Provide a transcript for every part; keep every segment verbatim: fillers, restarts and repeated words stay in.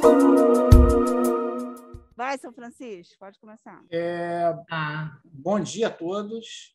Vai, São Francisco, pode começar. É, Ah. Bom dia a todos.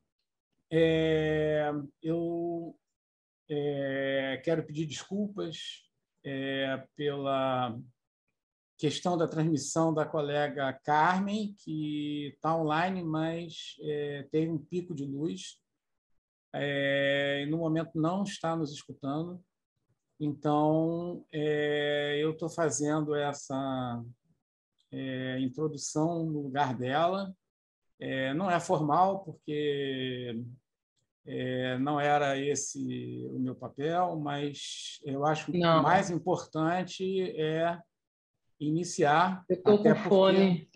É, eu é, quero pedir desculpas é, pela questão da transmissão da colega Carmen, que está online, mas é, teve um pico de luz é, e, no momento, não está nos escutando. Então, é, eu estou fazendo essa é, introdução no lugar dela. É, não é formal, porque é, não era esse o meu papel, mas eu acho que Não. o mais importante é iniciar. Eu estou com porque, fone.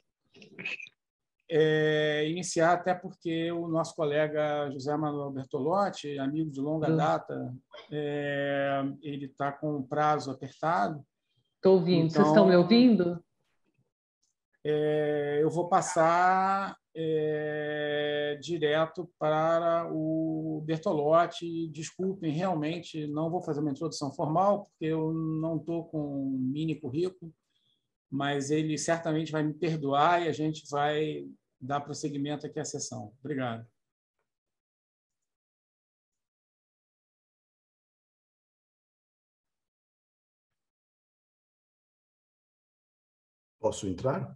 É, iniciar até porque o nosso colega José Manuel Bertolotti, amigo de longa data, é, ele está com um prazo apertado. Estou ouvindo. Então, vocês estão me ouvindo? É, eu vou passar é, direto para o Bertolotti. Desculpem, realmente não vou fazer uma introdução formal, porque eu não estou com um mini currículo, mas ele certamente vai me perdoar e a gente vai dar prosseguimento aqui à sessão. Obrigado. Posso entrar?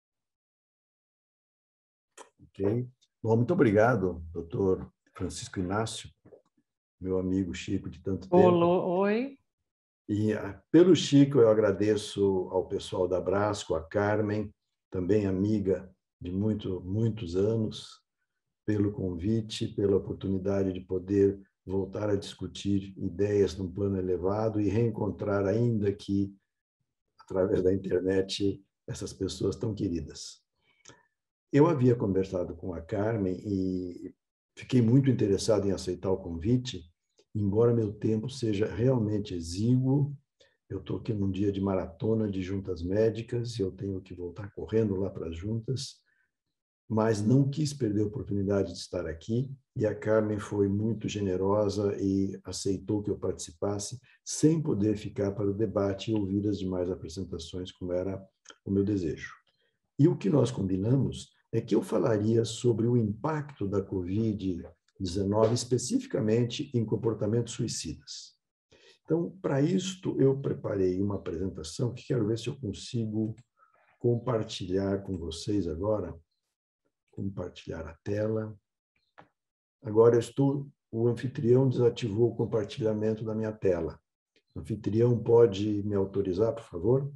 Ok. Bom, muito obrigado, doutor Francisco Inácio, meu amigo Chico de tanto tempo. Olô, oi. E pelo Chico eu agradeço ao pessoal da Brasco, a Carmen, também amiga de muito, muitos anos, pelo convite, pela oportunidade de poder voltar a discutir ideias num plano elevado e reencontrar ainda que, através da internet, essas pessoas tão queridas. Eu havia conversado com a Carmen e fiquei muito interessado em aceitar o convite, embora meu tempo seja realmente exíguo. Eu estou aqui num dia de maratona de juntas médicas e eu tenho que voltar correndo lá para as juntas, mas não quis perder a oportunidade de estar aqui e a Carmen foi muito generosa e aceitou que eu participasse sem poder ficar para o debate e ouvir as demais apresentações, como era o meu desejo. E o que nós combinamos é que eu falaria sobre o impacto da covid dezenove, especificamente em comportamentos suicidas. Então, para isto, eu preparei uma apresentação que quero ver se eu consigo compartilhar com vocês agora. Compartilhar a tela. Agora eu estou... O anfitrião desativou o compartilhamento da minha tela. O anfitrião pode me autorizar, por favor?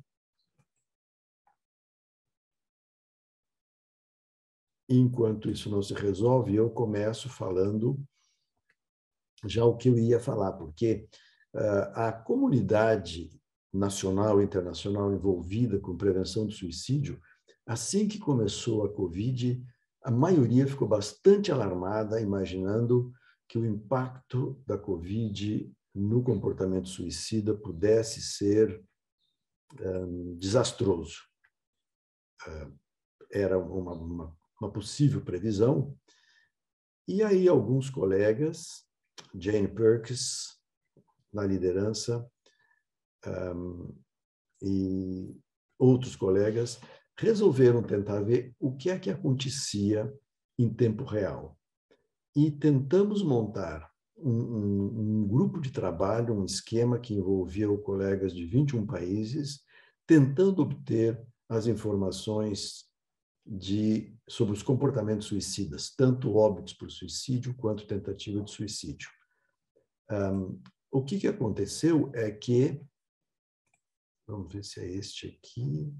Enquanto isso não se resolve, eu começo falando já o que eu ia falar, porque uh, a comunidade nacional e internacional envolvida com prevenção do suicídio, assim que começou a Covid, a maioria ficou bastante alarmada, imaginando que o impacto da Covid no comportamento suicida pudesse ser um, desastroso. Uh, era uma, uma uma possível previsão, e aí alguns colegas, Jane Perkins, na liderança, um, e outros colegas, resolveram tentar ver o que é que acontecia em tempo real. E tentamos montar um, um, um grupo de trabalho, um esquema que envolvia colegas de vinte e um países, tentando obter as informações De, sobre os comportamentos suicidas, tanto óbitos por suicídio quanto tentativa de suicídio. Um, o que, que aconteceu é que, vamos ver se é este aqui,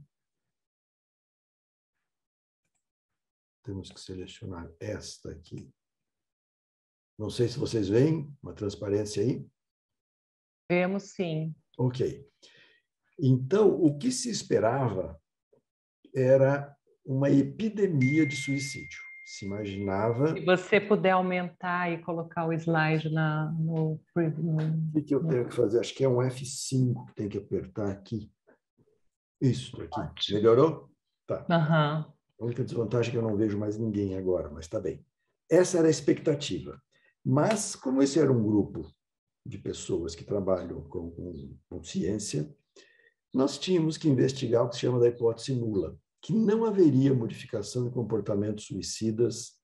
temos que selecionar esta aqui. Não sei se vocês veem uma transparência aí. Vemos, sim. Ok. Então, o que se esperava era uma epidemia de suicídio. Se imaginava... Se você puder aumentar e colocar o slide na, no... no... O que eu tenho que fazer? Acho que é um F cinco que tem que apertar aqui. Isso, aqui. Ótimo. Melhorou? Tá. Uhum. A única desvantagem é que eu não vejo mais ninguém agora, mas está bem. Essa era a expectativa. Mas, como esse era um grupo de pessoas que trabalham com, com, com ciência, nós tínhamos que investigar o que se chama da hipótese nula, que não haveria modificação de comportamentos suicidas,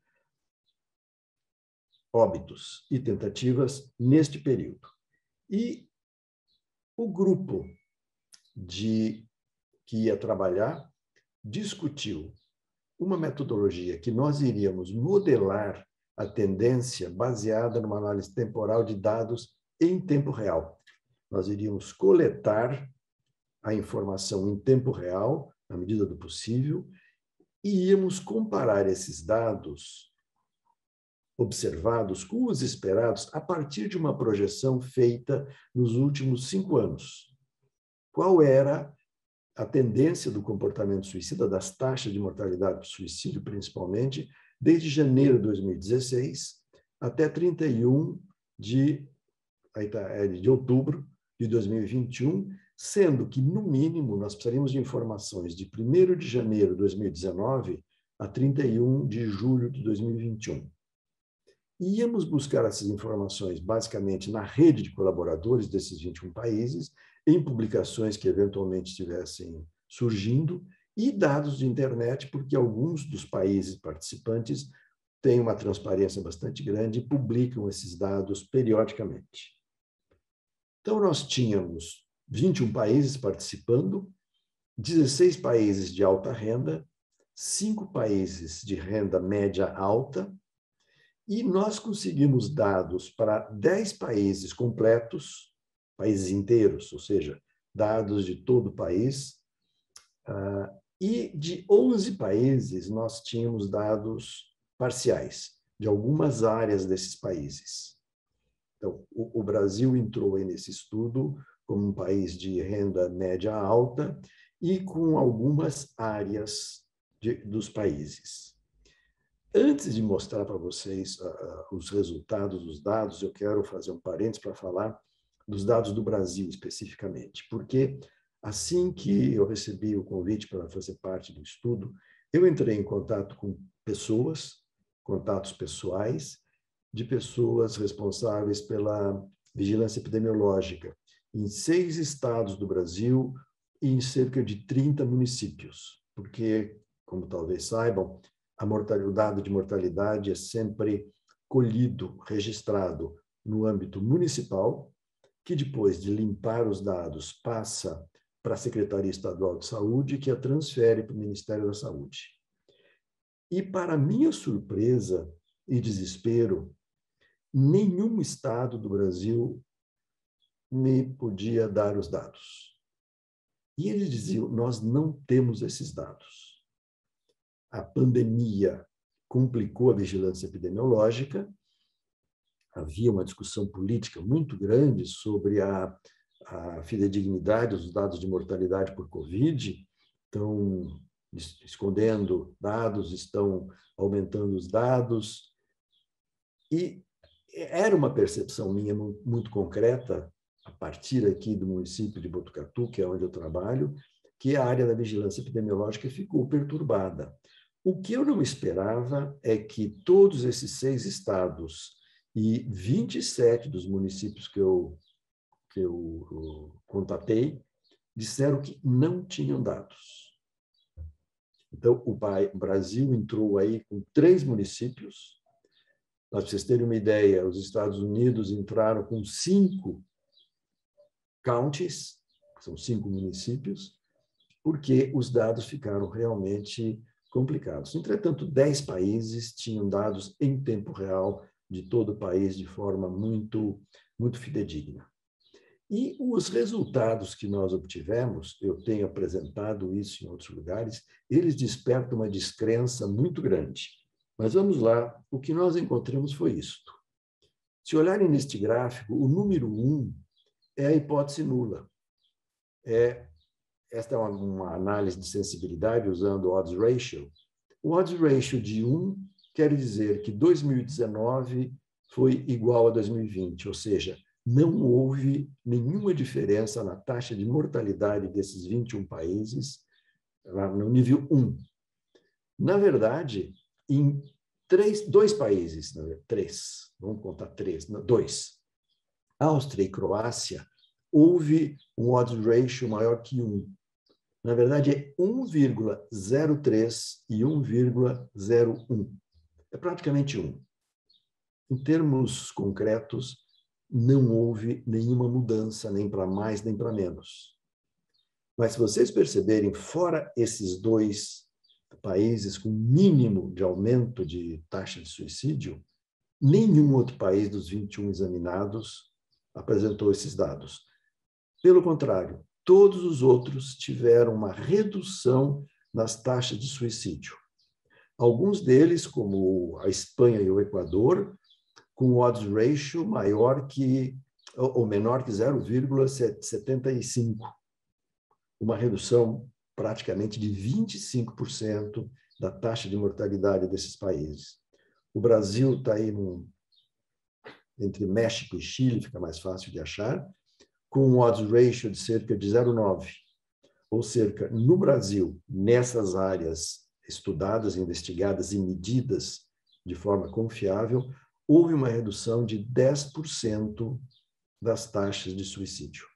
óbitos e tentativas neste período. E o grupo de, que ia trabalhar discutiu uma metodologia que nós iríamos modelar a tendência baseada numa análise temporal de dados em tempo real. Nós iríamos coletar a informação em tempo real, na medida do possível, e íamos comparar esses dados observados com os esperados a partir de uma projeção feita nos últimos cinco anos. Qual era a tendência do comportamento suicida, das taxas de mortalidade por suicídio, principalmente, desde janeiro de dois mil e dezesseis até trinta e um de, aí tá, é de outubro de dois mil e vinte e um, sendo que, no mínimo, nós precisaríamos de informações de primeiro de janeiro de dois mil e dezenove a trinta e um de julho de dois mil e vinte e um. E íamos buscar essas informações, basicamente, na rede de colaboradores desses vinte e um países, em publicações que eventualmente estivessem surgindo, e dados de internet, porque alguns dos países participantes têm uma transparência bastante grande e publicam esses dados periodicamente. Então, nós tínhamos vinte e um países participando, dezesseis países de alta renda, cinco países de renda média alta, e nós conseguimos dados para dez países completos, países inteiros, ou seja, dados de todo o país, uh, e de onze países nós tínhamos dados parciais, de algumas áreas desses países. Então, o, o Brasil entrou aí nesse estudo como um país de renda média alta e com algumas áreas de, dos países. Antes de mostrar para vocês uh, os resultados dos dados, eu quero fazer um parênteses para falar dos dados do Brasil especificamente, porque assim que eu recebi o convite para fazer parte do estudo, eu entrei em contato com pessoas, contatos pessoais, de pessoas responsáveis pela vigilância epidemiológica em seis estados do Brasil e em cerca de trinta municípios, porque, como talvez saibam, a mortalidade, o dado de mortalidade é sempre colhido, registrado no âmbito municipal, que depois de limpar os dados passa para a Secretaria Estadual de Saúde, que a transfere para o Ministério da Saúde. E, para minha surpresa e desespero, nenhum estado do Brasil me podia dar os dados. E eles diziam, nós não temos esses dados. A pandemia complicou a vigilância epidemiológica, havia uma discussão política muito grande sobre a, a fidedignidade dos dados de mortalidade por Covid, estão escondendo dados, estão aumentando os dados, e era uma percepção minha muito concreta, a partir aqui do município de Botucatu, que é onde eu trabalho, que a área da vigilância epidemiológica ficou perturbada. O que eu não esperava é que todos esses seis estados e vinte e sete dos municípios que eu, que eu, eu contatei disseram que não tinham dados. Então, o Brasil entrou aí com três municípios. Para vocês terem uma ideia, os Estados Unidos entraram com cinco counties, que são cinco municípios, porque os dados ficaram realmente complicados. Entretanto, dez países tinham dados em tempo real de todo o país de forma muito, muito fidedigna. E os resultados que nós obtivemos, eu tenho apresentado isso em outros lugares, eles despertam uma descrença muito grande. Mas vamos lá, o que nós encontramos foi isto. Se olharem neste gráfico, o número um é a hipótese nula. É, esta é uma, uma análise de sensibilidade usando o odds ratio. O odds ratio de um quer dizer que dois mil e dezenove foi igual a dois mil e vinte, ou seja, não houve nenhuma diferença na taxa de mortalidade desses vinte e um países lá no nível um. Na verdade, em três, dois países, três, vamos contar três, não, dois, Áustria e Croácia, houve um odds ratio maior que um. Na verdade, é um vírgula zero três e um vírgula zero um. É praticamente um. Em termos concretos, não houve nenhuma mudança, nem para mais, nem para menos. Mas, se vocês perceberem, fora esses dois países com mínimo de aumento de taxa de suicídio, nenhum outro país dos vinte e um examinados apresentou esses dados. Pelo contrário, todos os outros tiveram uma redução nas taxas de suicídio. Alguns deles, como a Espanha e o Equador, com odds ratio maior que, ou menor que zero vírgula setenta e cinco, uma redução praticamente de vinte e cinco por cento da taxa de mortalidade desses países. O Brasil está aí num, entre México e Chile, fica mais fácil de achar, com um odds ratio de cerca de zero vírgula nove. Ou cerca, no Brasil, nessas áreas estudadas, investigadas e medidas de forma confiável, houve uma redução de dez por cento das taxas de suicídio.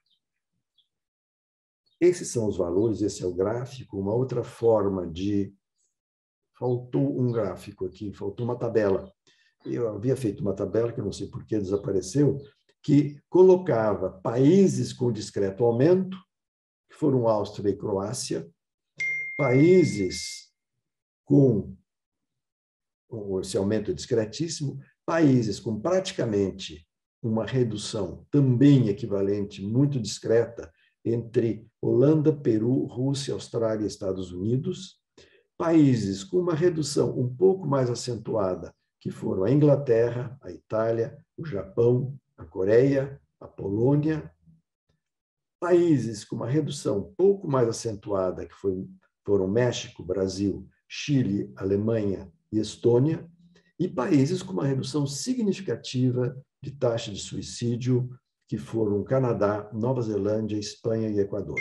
Esses são os valores, esse é o gráfico. Uma outra forma de... Faltou um gráfico aqui, faltou uma tabela. Eu havia feito uma tabela, que eu não sei por que desapareceu, que colocava países com discreto aumento, que foram Áustria e Croácia, países com esse aumento discretíssimo, países com praticamente uma redução também equivalente, muito discreta, entre Holanda, Peru, Rússia, Austrália e Estados Unidos, países com uma redução um pouco mais acentuada, que foram a Inglaterra, a Itália, o Japão, a Coreia, a Polônia, países com uma redução um pouco mais acentuada, que foi, foram México, Brasil, Chile, Alemanha e Estônia, e países com uma redução significativa de taxa de suicídio, que foram Canadá, Nova Zelândia, Espanha e Equador.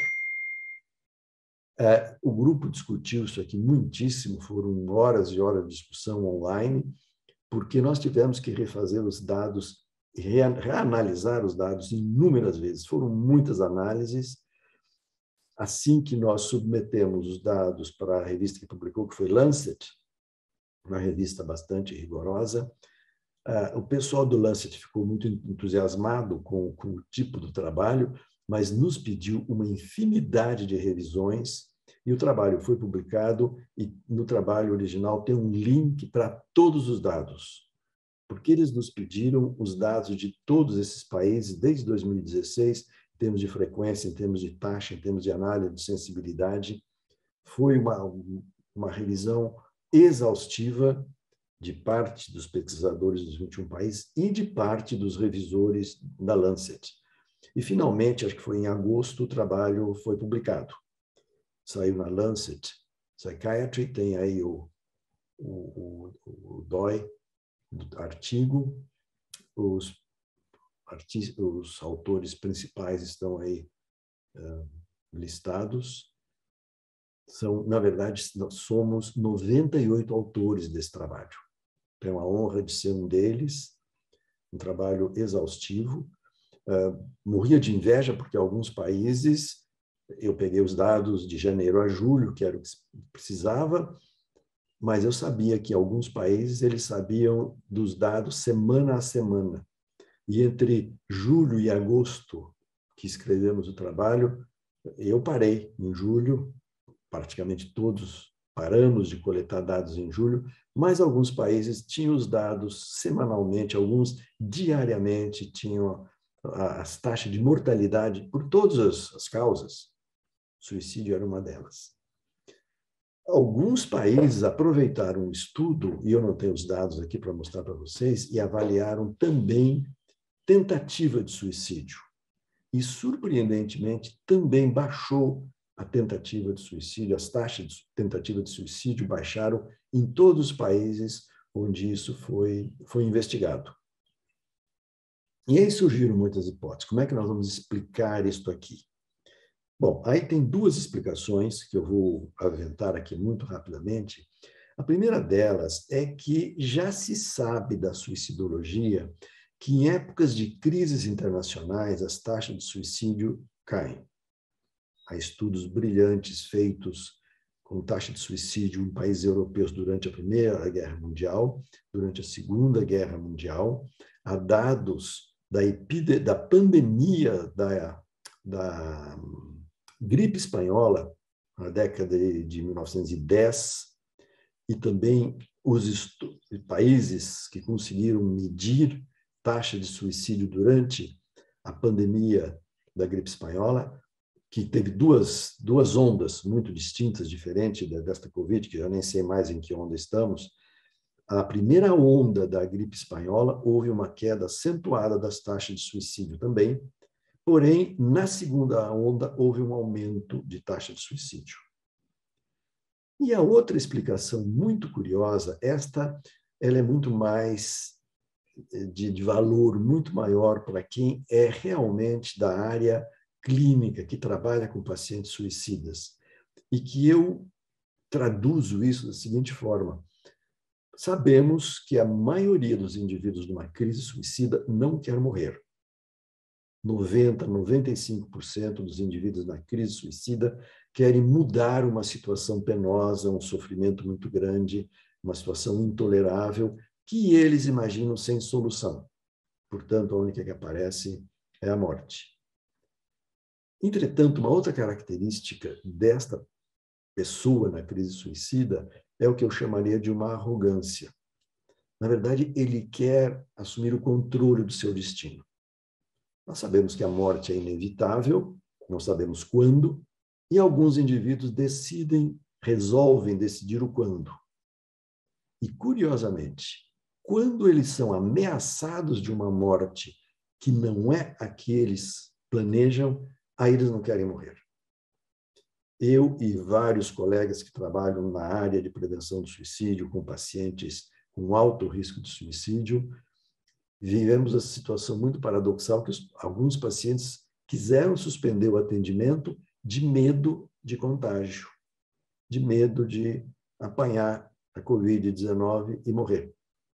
É, o grupo discutiu isso aqui muitíssimo, foram horas e horas de discussão online, porque nós tivemos que refazer os dados, reanalisar os dados inúmeras vezes. Foram muitas análises. Assim que nós submetemos os dados para a revista que publicou, que foi Lancet, uma revista bastante rigorosa, Uh, o pessoal do Lancet ficou muito entusiasmado com, com o tipo do trabalho, mas nos pediu uma infinidade de revisões, e o trabalho foi publicado, e no trabalho original tem um link para todos os dados, porque eles nos pediram os dados de todos esses países, desde dois mil e dezesseis, em termos de frequência, em termos de taxa, em termos de análise de sensibilidade. Foi uma, uma revisão exaustiva de parte dos pesquisadores dos vinte e um países e de parte dos revisores da Lancet. E, finalmente, acho que foi em agosto, o trabalho foi publicado. Saiu na Lancet Psychiatry, tem aí o, o, o, o D O I do artigo, os, artistas, os autores principais estão aí uh, listados. São, na verdade, nós somos noventa e oito autores desse trabalho. Tenho a honra de ser um deles, um trabalho exaustivo. Uh, morria de inveja, porque alguns países, eu peguei os dados de janeiro a julho, que era o que precisava, mas eu sabia que alguns países eles sabiam dos dados semana a semana. E entre julho e agosto, que escrevemos o trabalho, eu parei em julho, praticamente todos paramos de coletar dados em julho, mas alguns países tinham os dados semanalmente, alguns diariamente tinham as taxas de mortalidade por todas as causas. O suicídio era uma delas. Alguns países aproveitaram o estudo, e eu não tenho os dados aqui para mostrar para vocês, e avaliaram também tentativa de suicídio. E, surpreendentemente, também baixou a tentativa de suicídio, as taxas de tentativa de suicídio baixaram em todos os países onde isso foi, foi investigado. E aí surgiram muitas hipóteses. Como é que nós vamos explicar isso aqui? Bom, aí tem duas explicações que eu vou aventar aqui muito rapidamente. A primeira delas é que já se sabe da suicidologia que em épocas de crises internacionais as taxas de suicídio caem. Há estudos brilhantes feitos com taxa de suicídio em países europeus durante a Primeira Guerra Mundial, durante a Segunda Guerra Mundial. Há dados da, epide- da pandemia da, da gripe espanhola, na década de mil novecentos e dez, e também os países que conseguiram medir taxa de suicídio durante a pandemia da gripe espanhola, que teve duas, duas ondas muito distintas, diferentes desta Covid, que eu nem sei mais em que onda estamos. A primeira onda da gripe espanhola houve uma queda acentuada das taxas de suicídio também, porém, na segunda onda houve um aumento de taxa de suicídio. E a outra explicação muito curiosa, esta ela é muito mais de, de valor, muito maior para quem é realmente da área clínica, que trabalha com pacientes suicidas, e que eu traduzo isso da seguinte forma. Sabemos que a maioria dos indivíduos numa crise suicida não quer morrer. noventa, noventa e cinco por cento dos indivíduos na crise suicida querem mudar uma situação penosa, um sofrimento muito grande, uma situação intolerável, que eles imaginam sem solução. Portanto, a única que aparece é a morte. Entretanto, uma outra característica desta pessoa na crise suicida é o que eu chamaria de uma arrogância. Na verdade, ele quer assumir o controle do seu destino. Nós sabemos que a morte é inevitável, não sabemos quando, e alguns indivíduos decidem, resolvem decidir o quando. E, curiosamente, quando eles são ameaçados de uma morte que não é a que eles planejam, aí eles não querem morrer. Eu e vários colegas que trabalham na área de prevenção do suicídio, com pacientes com alto risco de suicídio, vivemos essa situação muito paradoxal que os, alguns pacientes quiseram suspender o atendimento de medo de contágio, de medo de apanhar a covid dezenove e morrer.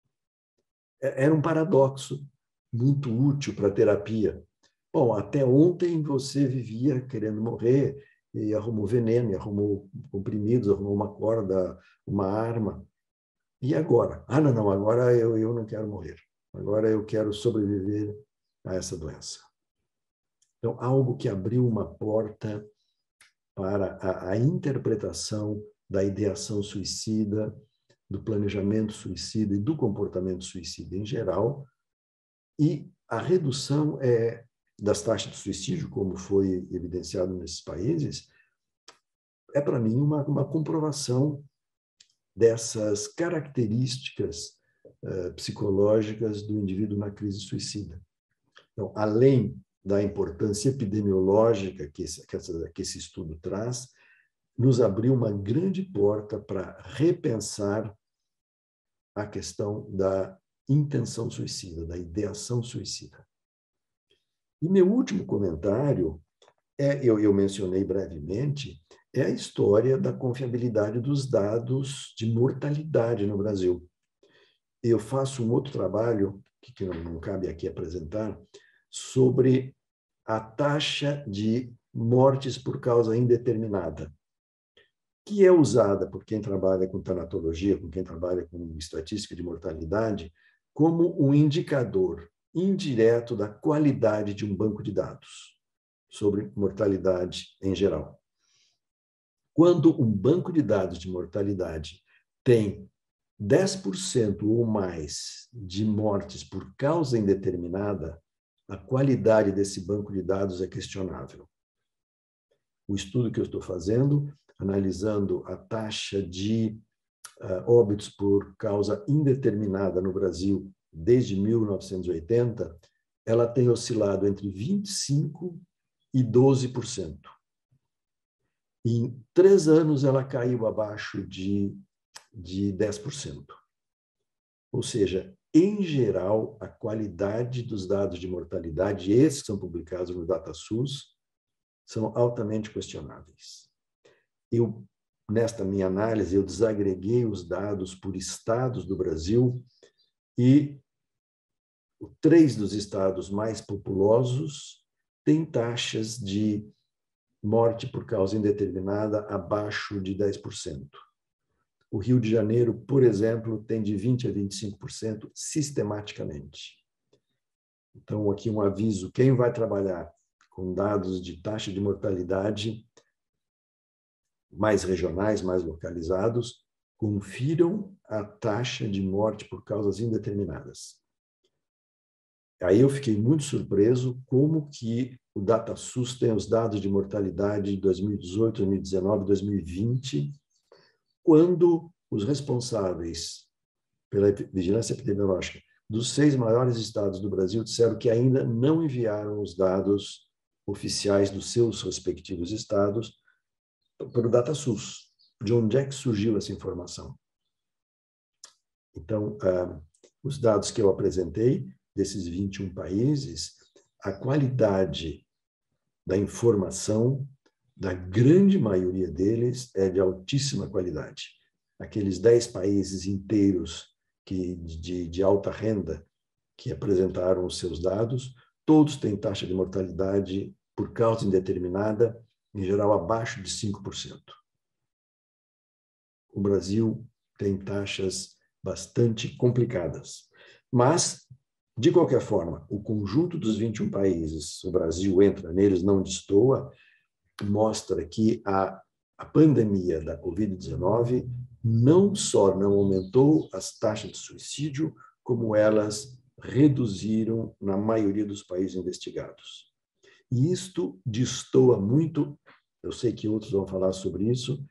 Era um paradoxo muito útil para a terapia. Bom, até ontem você vivia querendo morrer e arrumou veneno, e arrumou comprimidos, arrumou uma corda, uma arma. E agora? Ah, não, não, agora eu, eu não quero morrer. Agora eu quero sobreviver a essa doença. Então, algo que abriu uma porta para a, a interpretação da ideação suicida, do planejamento suicida e do comportamento suicida em geral, e a redução é, das taxas de suicídio, como foi evidenciado nesses países, é, para mim, uma, uma comprovação dessas características uh, psicológicas do indivíduo na crise suicida. Então, além da importância epidemiológica que esse, que essa, que esse estudo traz, nos abriu uma grande porta para repensar a questão da intenção suicida, da ideação suicida. E meu último comentário, é, eu, eu mencionei brevemente, é a história da confiabilidade dos dados de mortalidade no Brasil. Eu faço um outro trabalho, que não, não cabe aqui apresentar, sobre a taxa de mortes por causa indeterminada, que é usada por quem trabalha com tanatologia, com quem trabalha com estatística de mortalidade, como um indicador indireto da qualidade de um banco de dados sobre mortalidade em geral. Quando um banco de dados de mortalidade tem dez por cento ou mais de mortes por causa indeterminada, a qualidade desse banco de dados é questionável. O estudo que eu estou fazendo, analisando a taxa de uh, óbitos por causa indeterminada no Brasil desde mil novecentos e oitenta, ela tem oscilado entre vinte e cinco por cento e doze por cento. Em três anos, ela caiu abaixo de, de dez por cento. Ou seja, em geral, a qualidade dos dados de mortalidade, esses que são publicados no DataSUS, são altamente questionáveis. Eu, nesta minha análise, eu desagreguei os dados por estados do Brasil e três dos estados mais populosos têm taxas de morte por causa indeterminada abaixo de dez por cento. O Rio de Janeiro, por exemplo, tem de vinte por cento a vinte e cinco por cento sistematicamente. Então, aqui um aviso, quem vai trabalhar com dados de taxa de mortalidade mais regionais, mais localizados, confiram a taxa de morte por causas indeterminadas. Aí eu fiquei muito surpreso como que o DataSUS tem os dados de mortalidade de dois mil e dezoito, dois mil e dezenove, dois mil e vinte, quando os responsáveis pela vigilância epidemiológica dos seis maiores estados do Brasil disseram que ainda não enviaram os dados oficiais dos seus respectivos estados para o DataSUS. De onde é que surgiu essa informação? Então, ah, os dados que eu apresentei, desses vinte e um países, a qualidade da informação da grande maioria deles é de altíssima qualidade. Aqueles dez países inteiros que, de, de alta renda que apresentaram os seus dados, todos têm taxa de mortalidade por causa indeterminada, em geral abaixo de cinco por cento. O Brasil tem taxas bastante complicadas. Mas, de qualquer forma, o conjunto dos vinte e um países, o Brasil entra neles, não destoa, mostra que a, a pandemia da covid dezenove não só não aumentou as taxas de suicídio, como elas reduziram na maioria dos países investigados. E isto destoa muito, eu sei que outros vão falar sobre isso,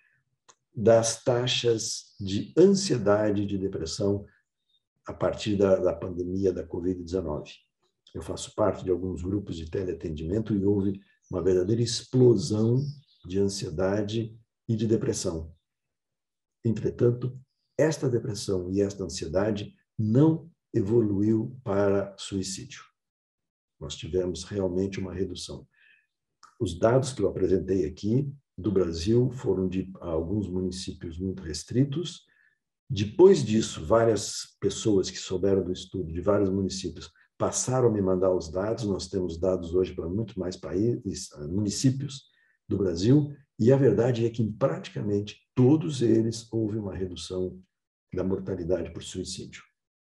das taxas de ansiedade e de depressão a partir da, da pandemia da covid dezenove. Eu faço parte de alguns grupos de teleatendimento e houve uma verdadeira explosão de ansiedade e de depressão. Entretanto, esta depressão e esta ansiedade não evoluiu para suicídio. Nós tivemos realmente uma redução. Os dados que eu apresentei aqui do Brasil foram de alguns municípios muito restritos. Depois disso, várias pessoas que souberam do estudo de vários municípios passaram a me mandar os dados. Nós temos dados hoje para muito mais países, municípios do Brasil, e a verdade é que em praticamente todos eles houve uma redução da mortalidade por suicídio.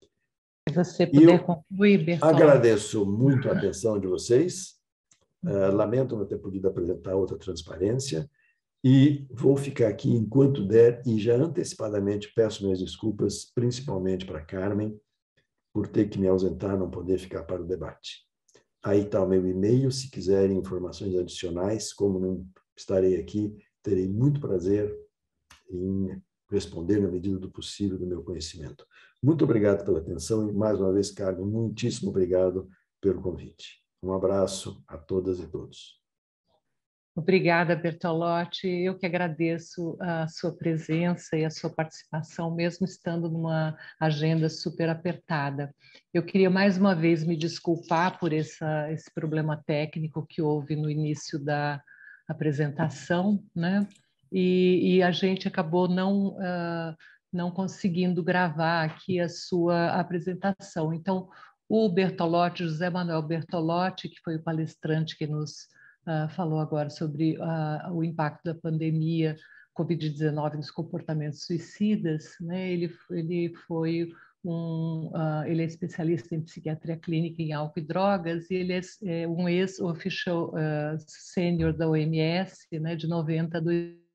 Se você puder eu concluir, Bertolotti. Agradeço muito a atenção de vocês. Uh, lamento não ter podido apresentar outra transparência e vou ficar aqui enquanto der e já antecipadamente peço minhas desculpas, principalmente para a Carmen, por ter que me ausentar, não poder ficar para o debate. Aí está o meu e-mail, se quiserem informações adicionais, como não estarei aqui, terei muito prazer em responder na medida do possível do meu conhecimento. Muito obrigado pela atenção e, mais uma vez, Carmen, muitíssimo obrigado pelo convite. Um abraço a todas e todos. Obrigada, Bertolotti. Eu que agradeço a sua presença e a sua participação, mesmo estando numa agenda super apertada. Eu queria mais uma vez me desculpar por essa, esse problema técnico que houve no início da apresentação, né? E, e a gente acabou não, uh, não conseguindo gravar aqui a sua apresentação. Então, o Bertolotti, José Manuel Bertolotti, que foi o palestrante que nos uh, falou agora sobre uh, o impacto da pandemia covid dezenove nos comportamentos suicidas, né? Ele, ele foi um, uh, ele é especialista em psiquiatria clínica em álcool e drogas e ele é, é um ex-official uh, sênior da O M S, né, de noventa a dois mil.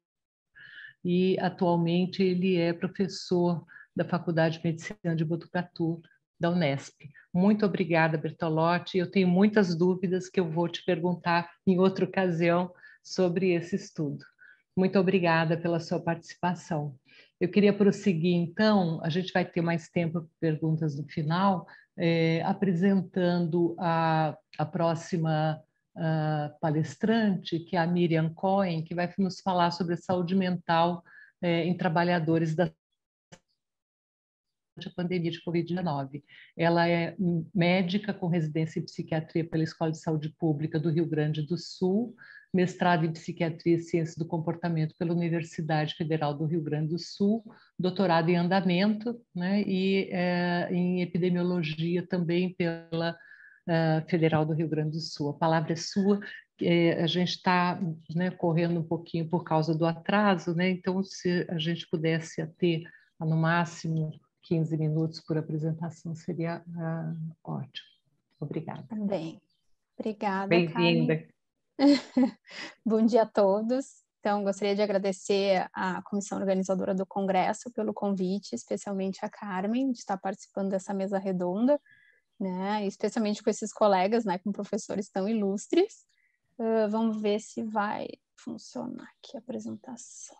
E atualmente ele é professor da Faculdade de Medicina de Botucatu, da Unesp. Muito obrigada, Bertolotti. Eu tenho muitas dúvidas que eu vou te perguntar em outra ocasião sobre esse estudo. Muito obrigada pela sua participação. Eu queria prosseguir, então, a gente vai ter mais tempo para perguntas no final, eh, apresentando a, a próxima uh, palestrante, que é a Miriam Cohen, que vai nos falar sobre a saúde mental eh, em trabalhadores da a pandemia de covid dezenove. Ela é médica com residência em psiquiatria pela Escola de Saúde Pública do Rio Grande do Sul, mestrado em psiquiatria e ciências do comportamento pela Universidade Federal do Rio Grande do Sul, doutorado em andamento, né, e é, em epidemiologia também pela uh, Federal do Rio Grande do Sul. A palavra é sua. É, a gente está, né, correndo um pouquinho por causa do atraso, né, então se a gente pudesse ter no máximo quinze minutos por apresentação seria uh, ótimo. Obrigada. Bem, obrigada, Bem-vinda. Bom dia a todos. Então, gostaria de agradecer à comissão organizadora do Congresso pelo convite, especialmente a Carmen, de estar participando dessa mesa redonda, né, especialmente com esses colegas, né, com professores tão ilustres. Uh, vamos ver se vai funcionar aqui a apresentação.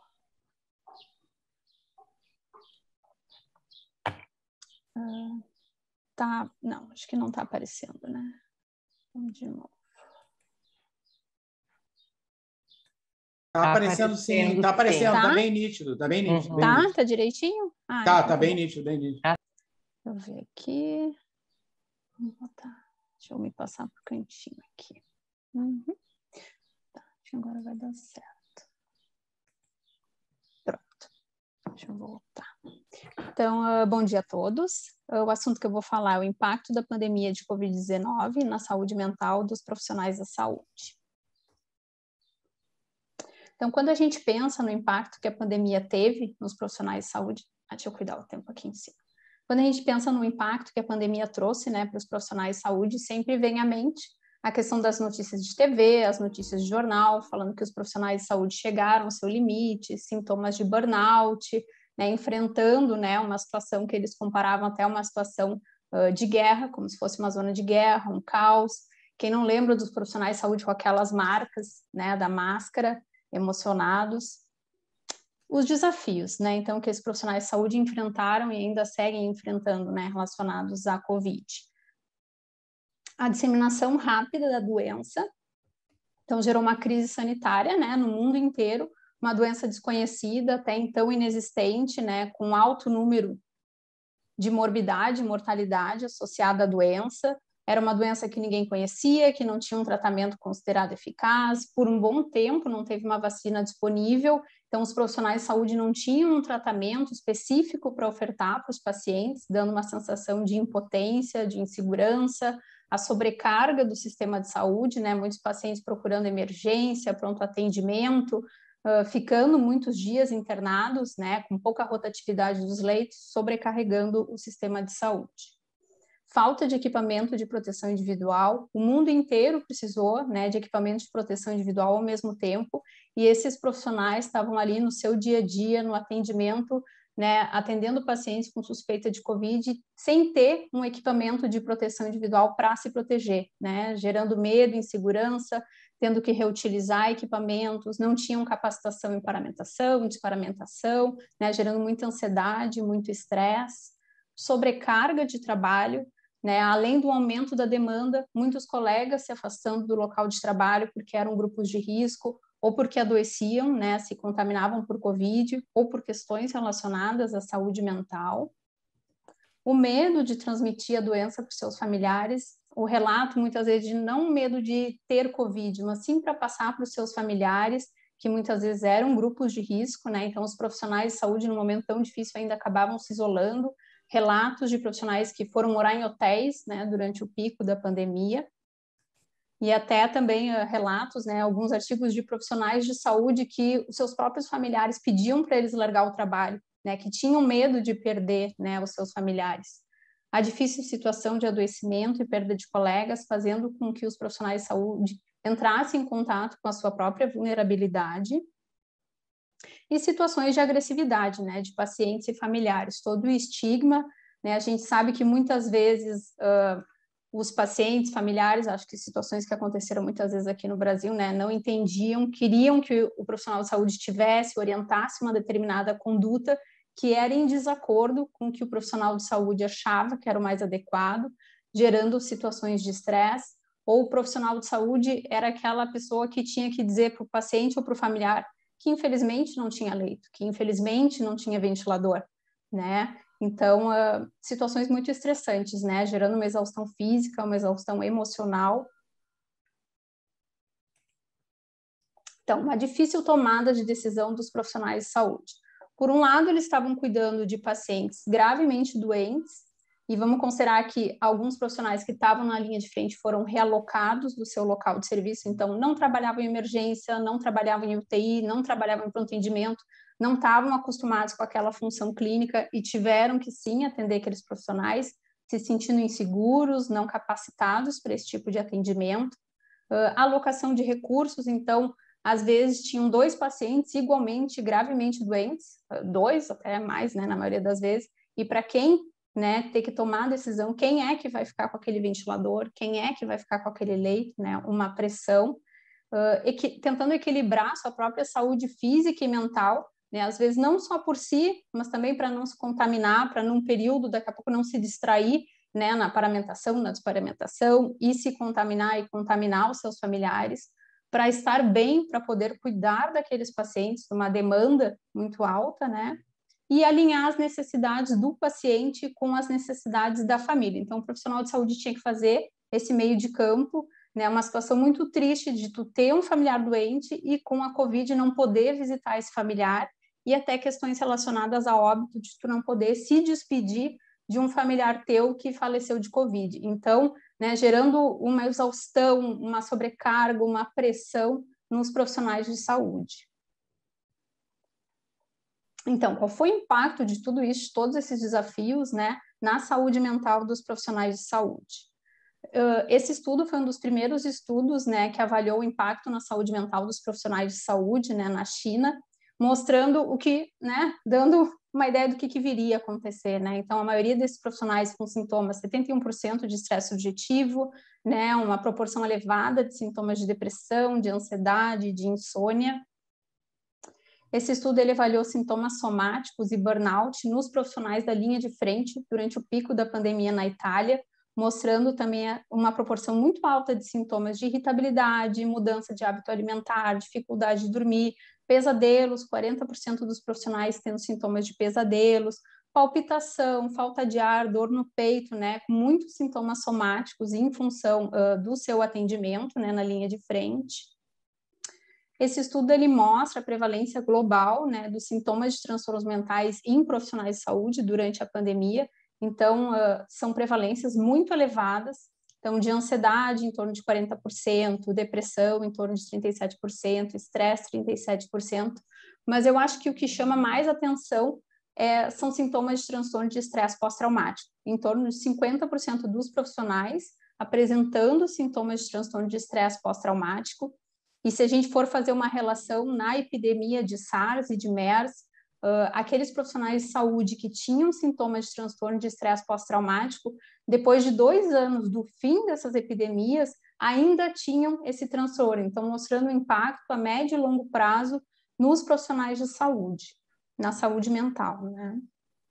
Uh, tá, não, acho que não está aparecendo, né? Vamos de novo. Tá aparecendo sim, tá aparecendo, tá, tá bem nítido, tá bem nítido. Uhum. Bem tá, nítido. tá direitinho? Ah, tá, então tá bem nítido, bem nítido. Deixa eu ver aqui. Vamos botar. Deixa eu me passar pro cantinho aqui. Uhum. Tá, acho que agora vai dar certo. Pronto. Deixa eu voltar. Então, uh, bom dia a todos. Uh, o assunto que eu vou falar é o impacto da pandemia de covid dezenove na saúde mental dos profissionais da saúde. Então, quando a gente pensa no impacto que a pandemia teve nos profissionais de saúde... Ah, deixa eu cuidar o tempo aqui em cima. Quando a gente pensa no impacto que a pandemia trouxe, né, para os profissionais de saúde, sempre vem à mente a questão das notícias de T V, as notícias de jornal, falando que os profissionais de saúde chegaram ao seu limite, sintomas de burnout, né, enfrentando, né, uma situação que eles comparavam até uma situação uh, de guerra, como se fosse uma zona de guerra, um caos. Quem não lembra dos profissionais de saúde com aquelas marcas, né, da máscara, emocionados, os desafios, né, então, que esses profissionais de saúde enfrentaram e ainda seguem enfrentando, né, relacionados à Covid. A disseminação rápida da doença, então, gerou uma crise sanitária, né, no mundo inteiro, uma doença desconhecida, até então inexistente, né, com alto número de morbidade e mortalidade associada à doença. Era uma doença que ninguém conhecia, que não tinha um tratamento considerado eficaz. Por um bom tempo não teve uma vacina disponível, então os profissionais de saúde não tinham um tratamento específico para ofertar para os pacientes, dando uma sensação de impotência, de insegurança, a sobrecarga do sistema de saúde, né? Muitos pacientes procurando emergência, pronto atendimento, uh, ficando muitos dias internados, né? Com pouca rotatividade dos leitos, sobrecarregando o sistema de saúde. Falta de equipamento de proteção individual, o mundo inteiro precisou, né, de equipamento de proteção individual ao mesmo tempo, e esses profissionais estavam ali no seu dia a dia, no atendimento, né, atendendo pacientes com suspeita de Covid, sem ter um equipamento de proteção individual para se proteger, né, gerando medo, insegurança, tendo que reutilizar equipamentos, não tinham capacitação em paramentação, desparamentação, né, gerando muita ansiedade, muito estresse, sobrecarga de trabalho, né, além do aumento da demanda, muitos colegas se afastando do local de trabalho porque eram grupos de risco ou porque adoeciam, né, se contaminavam por Covid ou por questões relacionadas à saúde mental. O medo de transmitir a doença para os seus familiares, o relato muitas vezes de não medo de ter Covid, mas sim para passar para os seus familiares, que muitas vezes eram grupos de risco, né, então os profissionais de saúde, num momento tão difícil, ainda acabavam se isolando. Relatos de profissionais que foram morar em hotéis, né, durante o pico da pandemia, e até também uh, relatos, né, alguns artigos de profissionais de saúde que os seus próprios familiares pediam para eles largar o trabalho, né, que tinham medo de perder, né, os seus familiares. A difícil situação de adoecimento e perda de colegas, fazendo com que os profissionais de saúde entrassem em contato com a sua própria vulnerabilidade, e situações de agressividade, né, de pacientes e familiares, todo o estigma, né, a gente sabe que muitas vezes uh, os pacientes, familiares, acho que situações que aconteceram muitas vezes aqui no Brasil, né, não entendiam, queriam que o profissional de saúde tivesse, orientasse uma determinada conduta que era em desacordo com o que o profissional de saúde achava que era o mais adequado, gerando situações de estresse, ou o profissional de saúde era aquela pessoa que tinha que dizer para o paciente ou para o familiar que infelizmente não tinha leito, que infelizmente não tinha ventilador, né? Então, uh, situações muito estressantes, né? Gerando uma exaustão física, uma exaustão emocional. Então, uma difícil tomada de decisão dos profissionais de saúde. Por um lado, eles estavam cuidando de pacientes gravemente doentes, e vamos considerar que alguns profissionais que estavam na linha de frente foram realocados do seu local de serviço, então não trabalhavam em emergência, não trabalhavam em U T I, não trabalhavam em pronto atendimento, não estavam acostumados com aquela função clínica e tiveram que sim atender aqueles profissionais, se sentindo inseguros, não capacitados para esse tipo de atendimento. Uh, alocação de recursos, então, às vezes tinham dois pacientes igualmente gravemente doentes, dois até mais, né, na maioria das vezes, e para quem, né, ter que tomar a decisão, quem é que vai ficar com aquele ventilador, quem é que vai ficar com aquele leito, né, uma pressão, uh, equi tentando equilibrar sua própria saúde física e mental, né, às vezes não só por si, mas também para não se contaminar, para num período, daqui a pouco não se distrair, né, na paramentação, na desparamentação, e se contaminar e contaminar os seus familiares, para estar bem, para poder cuidar daqueles pacientes, uma demanda muito alta, né, e alinhar as necessidades do paciente com as necessidades da família. Então, o profissional de saúde tinha que fazer esse meio de campo, né, uma situação muito triste de tu ter um familiar doente e com a Covid não poder visitar esse familiar, e até questões relacionadas a óbito, de tu não poder se despedir de um familiar teu que faleceu de Covid. Então, né, gerando uma exaustão, uma sobrecarga, uma pressão nos profissionais de saúde. Então, qual foi o impacto de tudo isso, de todos esses desafios, né, na saúde mental dos profissionais de saúde? Uh, esse estudo foi um dos primeiros estudos, né, que avaliou o impacto na saúde mental dos profissionais de saúde, né, na China, mostrando o que, né, dando uma ideia do que, que viria a acontecer, né? Então, a maioria desses profissionais com sintomas, setenta e um por cento de estresse subjetivo, né, uma proporção elevada de sintomas de depressão, de ansiedade, de insônia. Esse estudo ele avaliou sintomas somáticos e burnout nos profissionais da linha de frente durante o pico da pandemia na Itália, mostrando também uma proporção muito alta de sintomas de irritabilidade, mudança de hábito alimentar, dificuldade de dormir, pesadelos, quarenta por cento dos profissionais tendo sintomas de pesadelos, palpitação, falta de ar, dor no peito, né, com muitos sintomas somáticos em função uh, do seu atendimento, né, na linha de frente. Esse estudo ele mostra a prevalência global, né, dos sintomas de transtornos mentais em profissionais de saúde durante a pandemia. Então, uh, são prevalências muito elevadas, então, de ansiedade em torno de quarenta por cento, depressão em torno de trinta e sete por cento, estresse trinta e sete por cento, mas eu acho que o que chama mais atenção é, são sintomas de transtorno de estresse pós-traumático, em torno de cinquenta por cento dos profissionais apresentando sintomas de transtorno de estresse pós-traumático, e se a gente for fazer uma relação na epidemia de SARS e de MERS, Uh, aqueles profissionais de saúde que tinham sintomas de transtorno de estresse pós-traumático, depois de dois anos do fim dessas epidemias, ainda tinham esse transtorno, então mostrando o impacto a médio e longo prazo nos profissionais de saúde, na saúde mental, né?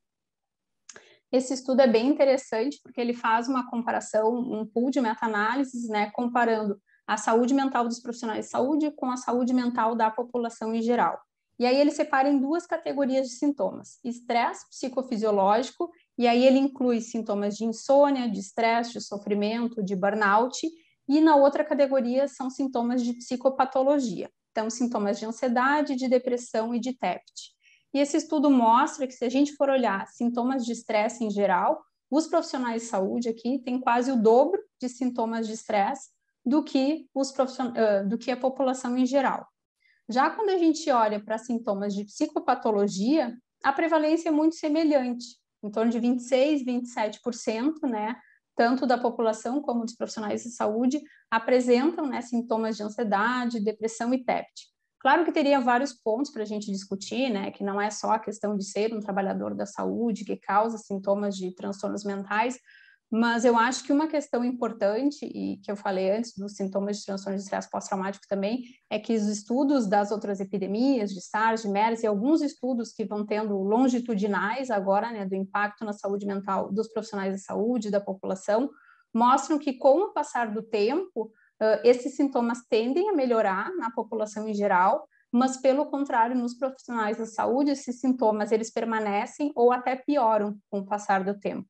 Esse estudo é bem interessante porque ele faz uma comparação, um pool de meta-análises, né, comparando a saúde mental dos profissionais de saúde com a saúde mental da população em geral. E aí ele separa em duas categorias de sintomas, estresse psicofisiológico, e aí ele inclui sintomas de insônia, de estresse, de sofrimento, de burnout, e na outra categoria são sintomas de psicopatologia, então sintomas de ansiedade, de depressão e de T E P T. E esse estudo mostra que se a gente for olhar sintomas de estresse em geral, os profissionais de saúde aqui têm quase o dobro de sintomas de estresse do que, os profission... do que a população em geral. Já quando a gente olha para sintomas de psicopatologia, a prevalência é muito semelhante, em torno de vinte e seis, vinte e sete por cento, né? Tanto da população como dos profissionais de saúde apresentam, né, sintomas de ansiedade, depressão e T E P T. Claro que teria vários pontos para a gente discutir, né? Que não é só a questão de ser um trabalhador da saúde que causa sintomas de transtornos mentais, mas eu acho que uma questão importante, e que eu falei antes dos sintomas de transtorno de estresse pós-traumático também, é que os estudos das outras epidemias, de SARS, de MERS, e alguns estudos que vão tendo longitudinais agora, né, do impacto na saúde mental dos profissionais de saúde, da população, mostram que com o passar do tempo, uh, esses sintomas tendem a melhorar na população em geral, mas, pelo contrário, nos profissionais da saúde, esses sintomas eles permanecem ou até pioram com o passar do tempo.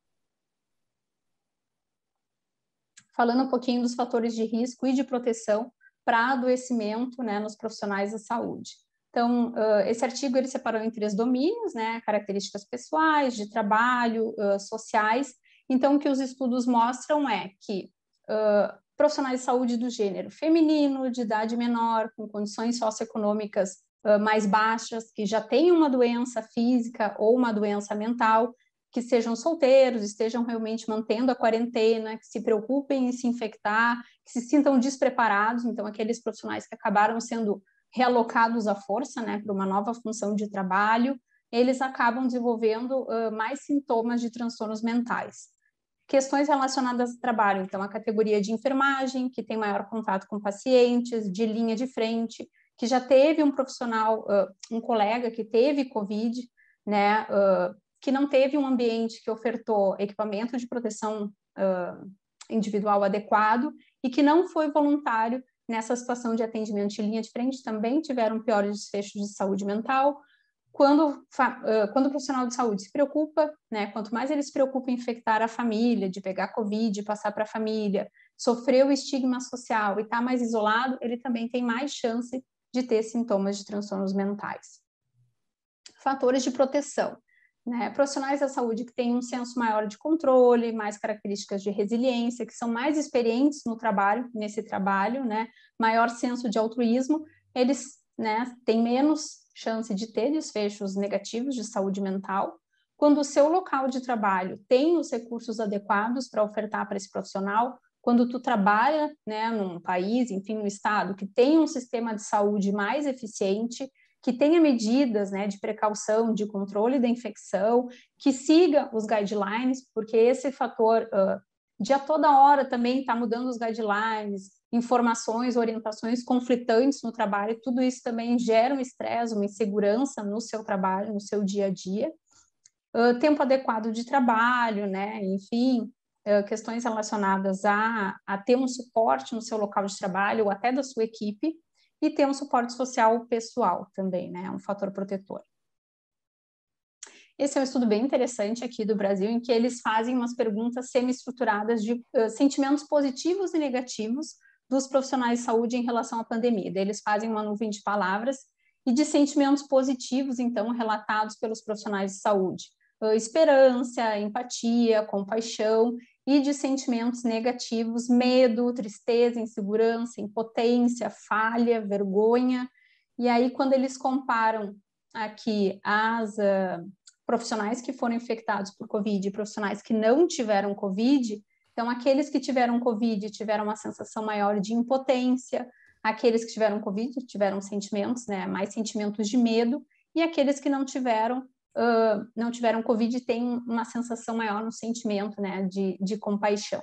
Falando um pouquinho dos fatores de risco e de proteção para adoecimento, né, nos profissionais da saúde. Então, uh, esse artigo ele separou em três domínios, né, características pessoais, de trabalho, uh, sociais. Então, o que os estudos mostram é que uh, profissionais de saúde do gênero feminino, de idade menor, com condições socioeconômicas uh, mais baixas, que já têm uma doença física ou uma doença mental, que sejam solteiros, estejam realmente mantendo a quarentena, que se preocupem em se infectar, que se sintam despreparados, então aqueles profissionais que acabaram sendo realocados à força, né, para uma nova função de trabalho, eles acabam desenvolvendo uh, mais sintomas de transtornos mentais. Questões relacionadas ao trabalho, então a categoria de enfermagem, que tem maior contato com pacientes, de linha de frente, que já teve um profissional, uh, um colega que teve Covid, né, uh, que não teve um ambiente que ofertou equipamento de proteção uh, individual adequado e que não foi voluntário nessa situação de atendimento de linha de frente, também tiveram piores desfechos de saúde mental. Quando, uh, quando o profissional de saúde se preocupa, né, quanto mais ele se preocupa em infectar a família, de pegar Covid, passar para a família, sofrer o estigma social e estar mais isolado, ele também tem mais chance de ter sintomas de transtornos mentais. Fatores de proteção. Né, profissionais da saúde que têm um senso maior de controle, mais características de resiliência, que são mais experientes no trabalho, nesse trabalho, né, maior senso de altruísmo, eles, né, têm menos chance de ter desfechos negativos de saúde mental. Quando o seu local de trabalho tem os recursos adequados para ofertar para esse profissional, quando tu trabalha, né, num país, enfim, no estado, que tem um sistema de saúde mais eficiente, que tenha medidas, né, de precaução, de controle da infecção, que siga os guidelines, porque esse fator uh, de a toda hora também está mudando os guidelines, informações, orientações conflitantes no trabalho, tudo isso também gera um estresse, uma insegurança no seu trabalho, no seu dia a dia. Uh, tempo adequado de trabalho, né, enfim, uh, questões relacionadas a, a ter um suporte no seu local de trabalho ou até da sua equipe, e ter um suporte social pessoal também, né? Um fator protetor. Esse é um estudo bem interessante aqui do Brasil, em que eles fazem umas perguntas semi-estruturadas de uh, sentimentos positivos e negativos dos profissionais de saúde em relação à pandemia. Daí eles fazem uma nuvem de palavras e de sentimentos positivos, então, relatados pelos profissionais de saúde. Uh, esperança, empatia, compaixão, e de sentimentos negativos, medo, tristeza, insegurança, impotência, falha, vergonha. E aí, quando eles comparam aqui as uh, profissionais que foram infectados por Covid e profissionais que não tiveram Covid, então aqueles que tiveram Covid tiveram uma sensação maior de impotência, aqueles que tiveram Covid tiveram sentimentos, né, mais sentimentos de medo, e aqueles que não tiveram Uh, não tiveram Covid, tem uma sensação maior no sentimento, né, de, de compaixão.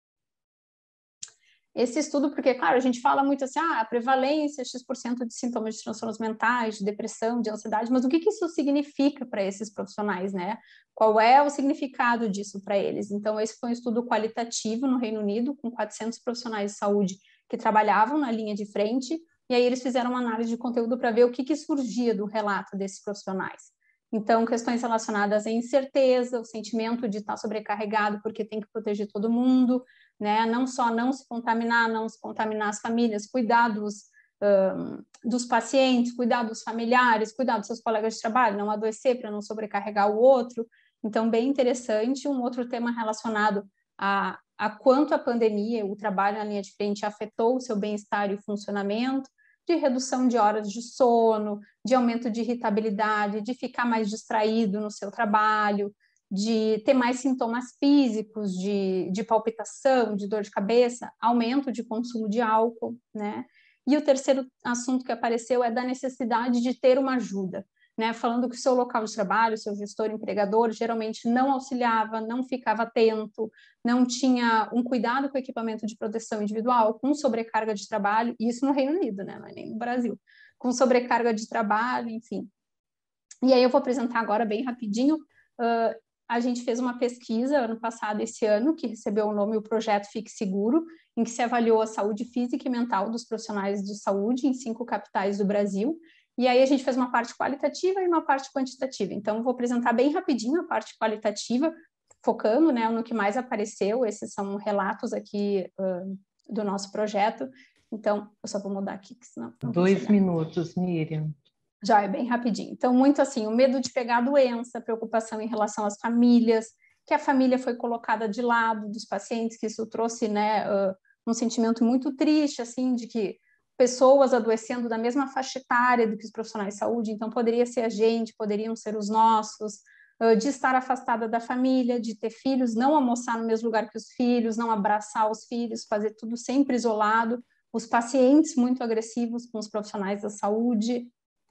Esse estudo, porque, claro, a gente fala muito assim, ah, a prevalência, X por cento de sintomas de transtornos mentais, de depressão, de ansiedade, mas o que, que isso significa para esses profissionais, né? Qual é o significado disso para eles? Então, esse foi um estudo qualitativo no Reino Unido, com quatrocentos profissionais de saúde que trabalhavam na linha de frente, e aí eles fizeram uma análise de conteúdo para ver o que, que surgia do relato desses profissionais. Então, questões relacionadas à incerteza, o sentimento de estar sobrecarregado porque tem que proteger todo mundo, né? Não só não se contaminar, não se contaminar as famílias, cuidar dos, um, dos pacientes, cuidar dos familiares, cuidar dos seus colegas de trabalho, não adoecer para não sobrecarregar o outro. Então, bem interessante. Um outro tema relacionado a, a quanto a pandemia, o trabalho na linha de frente afetou o seu bem-estar e funcionamento, de redução de horas de sono, de aumento de irritabilidade, de ficar mais distraído no seu trabalho, de ter mais sintomas físicos, de, de palpitação, de dor de cabeça, aumento de consumo de álcool, né? E o terceiro assunto que apareceu é da necessidade de ter uma ajuda, né? Falando que o seu local de trabalho, o seu gestor empregador, geralmente não auxiliava, não ficava atento, não tinha um cuidado com o equipamento de proteção individual, com sobrecarga de trabalho, e isso no Reino Unido, né? Não é nem no Brasil, com sobrecarga de trabalho, enfim. E aí eu vou apresentar agora bem rapidinho uh, a gente fez uma pesquisa ano passado, esse ano, que recebeu o nome o Projeto Fique Seguro, em que se avaliou a saúde física e mental dos profissionais de saúde em cinco capitais do Brasil. E aí a gente fez uma parte qualitativa e uma parte quantitativa. Então, vou apresentar bem rapidinho a parte qualitativa, focando, né, no que mais apareceu. Esses são relatos aqui uh, do nosso projeto. Então, eu só vou mudar aqui, que senão... Dois minutos, Miriam. Já é bem rapidinho. Então, muito assim, o medo de pegar a doença, preocupação em relação às famílias, que a família foi colocada de lado dos pacientes, que isso trouxe, né, uh, um sentimento muito triste, assim, de que pessoas adoecendo da mesma faixa etária do que os profissionais de saúde, então poderia ser a gente, poderiam ser os nossos, uh, de estar afastada da família, de ter filhos, não almoçar no mesmo lugar que os filhos, não abraçar os filhos, fazer tudo sempre isolado, os pacientes muito agressivos com os profissionais da saúde,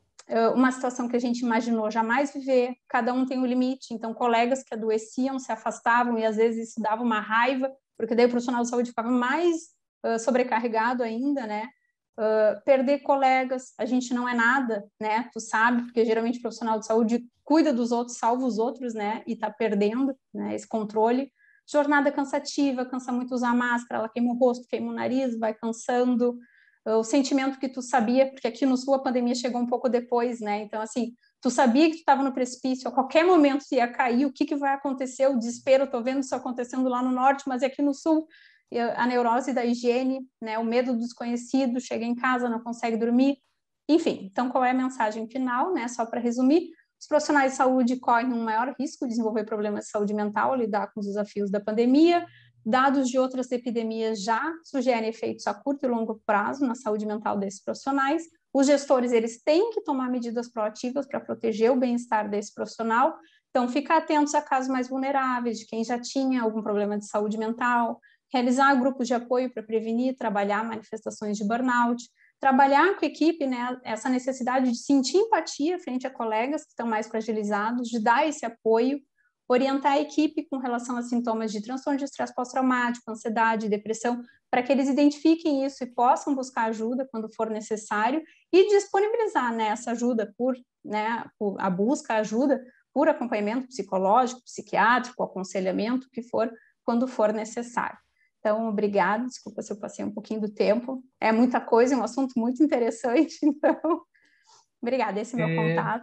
uma situação que a gente imaginou jamais viver, cada um tem um limite, então colegas que adoeciam se afastavam e às vezes isso dava uma raiva, porque daí o profissional de saúde ficava mais uh, sobrecarregado ainda, né? Uh, perder colegas, a gente não é nada, né? Tu sabe, porque geralmente o profissional de saúde cuida dos outros, salva os outros, né? E tá perdendo, né, esse controle. Jornada cansativa, cansa muito usar máscara, ela queima o rosto, queima o nariz, vai cansando. O sentimento que tu sabia, porque aqui no Sul a pandemia chegou um pouco depois, né? Então, assim, tu sabia que tu estava no precipício, a qualquer momento tu ia cair, o que, que vai acontecer? O desespero, tô vendo isso acontecendo lá no Norte, mas aqui no Sul, a neurose da higiene, né? O medo do desconhecido, chega em casa, não consegue dormir. Enfim, então qual é a mensagem final, né? Só para resumir, os profissionais de saúde correm um maior risco de desenvolver problemas de saúde mental, lidar com os desafios da pandemia. Dados de outras epidemias já sugerem efeitos a curto e longo prazo na saúde mental desses profissionais. Os gestores, eles têm que tomar medidas proativas para proteger o bem-estar desse profissional. Então, ficar atentos a casos mais vulneráveis, de quem já tinha algum problema de saúde mental, realizar grupos de apoio para prevenir, trabalhar manifestações de burnout, trabalhar com a equipe, né, essa necessidade de sentir empatia frente a colegas que estão mais fragilizados, de dar esse apoio, orientar a equipe com relação a sintomas de transtorno de estresse pós-traumático, ansiedade, depressão, para que eles identifiquem isso e possam buscar ajuda quando for necessário e disponibilizar, né, essa ajuda por, né, a busca, a ajuda por acompanhamento psicológico, psiquiátrico, aconselhamento, o que for, quando for necessário. Então, obrigada, desculpa se eu passei um pouquinho do tempo, é muita coisa, é um assunto muito interessante, então, obrigada, esse é o meu é... contato.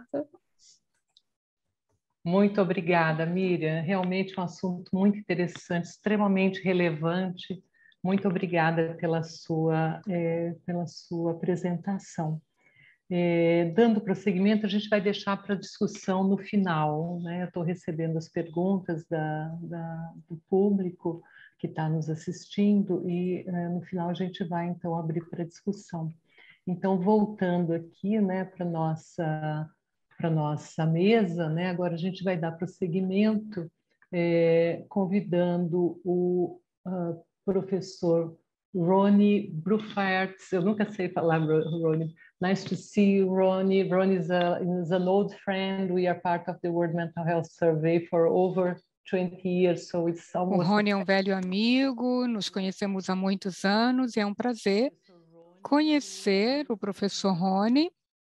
Muito obrigada, Miriam. Realmente um assunto muito interessante, extremamente relevante. Muito obrigada pela sua, é, pela sua apresentação. É, dando prosseguimento, a gente vai deixar para discussão no final, né? Eu estou recebendo as perguntas da, da, do público que está nos assistindo e é, no final a gente vai, então, abrir para discussão. Então, voltando aqui, né, para a nossa... para a nossa mesa, né? Agora a gente vai dar prosseguimento, é, convidando o uh, professor Ronnie Bruffaert. Eu nunca sei falar, Ronnie. Nice to see you, Ronnie. Ronnie is, a, is an old friend. We are part of the World Mental Health Survey for over twenty years, so it's almost... O Ronnie é um velho amigo, nos conhecemos há muitos anos e é um prazer conhecer o professor Ronnie,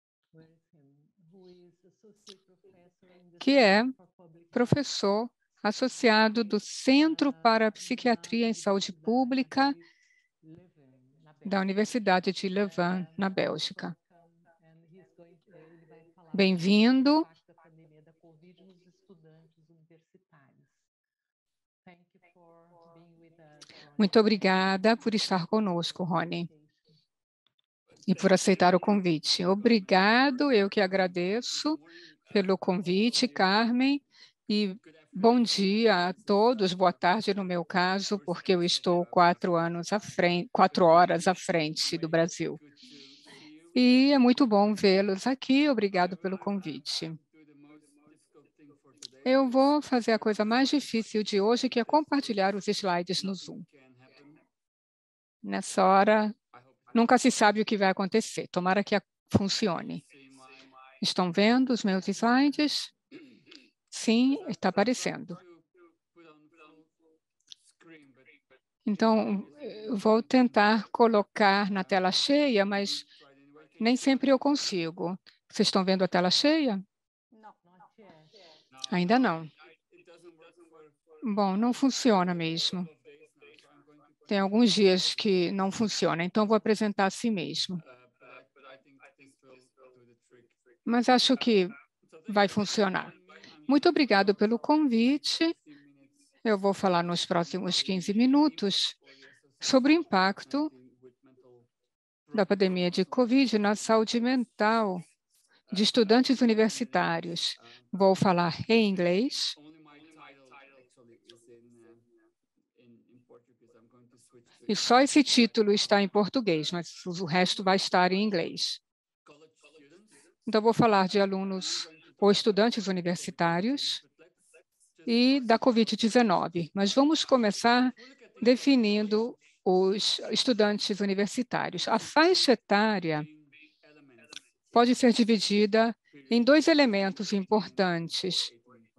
que é professor associado do Centro para Psiquiatria em Saúde Pública da Universidade de Leuven, na Bélgica. Bem-vindo. Muito obrigada por estar conosco, Ronnie, e por aceitar o convite. Obrigado, eu que agradeço pelo convite, Carmen, e bom dia a todos, boa tarde no meu caso, porque eu estou quatro anos à frente, quatro horas à frente do Brasil. E é muito bom vê-los aqui, obrigado pelo convite. Eu vou fazer a coisa mais difícil de hoje, que é compartilhar os slides no Zoom. Nessa hora, nunca se sabe o que vai acontecer, tomara que funcione. Estão vendo os meus slides? Sim, está aparecendo. Então, eu vou tentar colocar na tela cheia, mas nem sempre eu consigo. Vocês estão vendo a tela cheia? Não. Ainda não. Bom, não funciona mesmo. Tem alguns dias que não funciona, então vou apresentar a si mesmo. Mas acho que vai funcionar. Muito obrigado pelo convite. Eu vou falar nos próximos quinze minutos sobre o impacto da pandemia de Covid na saúde mental de estudantes universitários. Vou falar em inglês. E só esse título está em português, mas o resto vai estar em inglês. Então, vou falar de alunos ou estudantes universitários e da Covid dezenove. Mas vamos começar definindo os estudantes universitários. A faixa etária pode ser dividida em dois elementos importantes.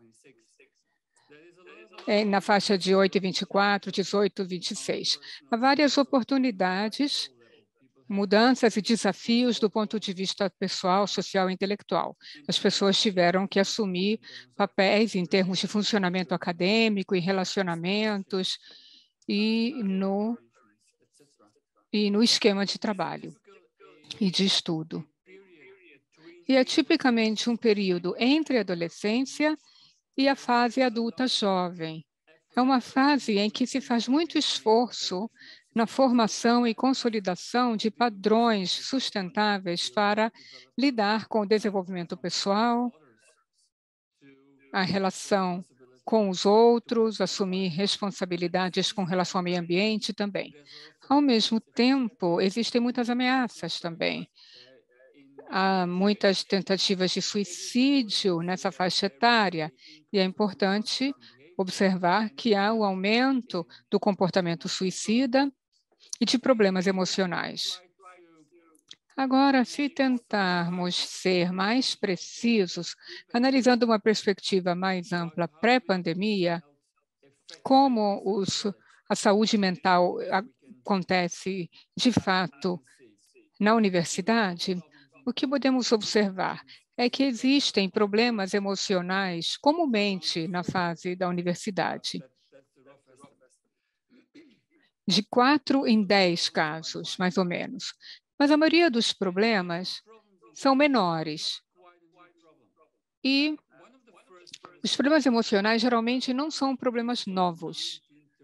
É, na faixa de oito e vinte e quatro, dezoito e vinte e seis. Há várias oportunidades, mudanças e desafios do ponto de vista pessoal, social e intelectual. As pessoas tiveram que assumir papéis em termos de funcionamento acadêmico e relacionamentos e no, e no esquema de trabalho e de estudo. E é tipicamente um período entre a adolescência e a fase adulta jovem. É uma fase em que se faz muito esforço na formação e consolidação de padrões sustentáveis para lidar com o desenvolvimento pessoal, a relação com os outros, assumir responsabilidades com relação ao meio ambiente também. Ao mesmo tempo, existem muitas ameaças também. Há muitas tentativas de suicídio nessa faixa etária, e é importante observar que há o aumento do comportamento suicida e de problemas emocionais. Agora, se tentarmos ser mais precisos, analisando uma perspectiva mais ampla pré-pandemia, como os, a saúde mental acontece de fato na universidade, o que podemos observar é que existem problemas emocionais comumente na fase da universidade. De quatro em dez casos, mais ou menos. Mas a maioria dos problemas são menores. E os problemas emocionais geralmente não são problemas novos.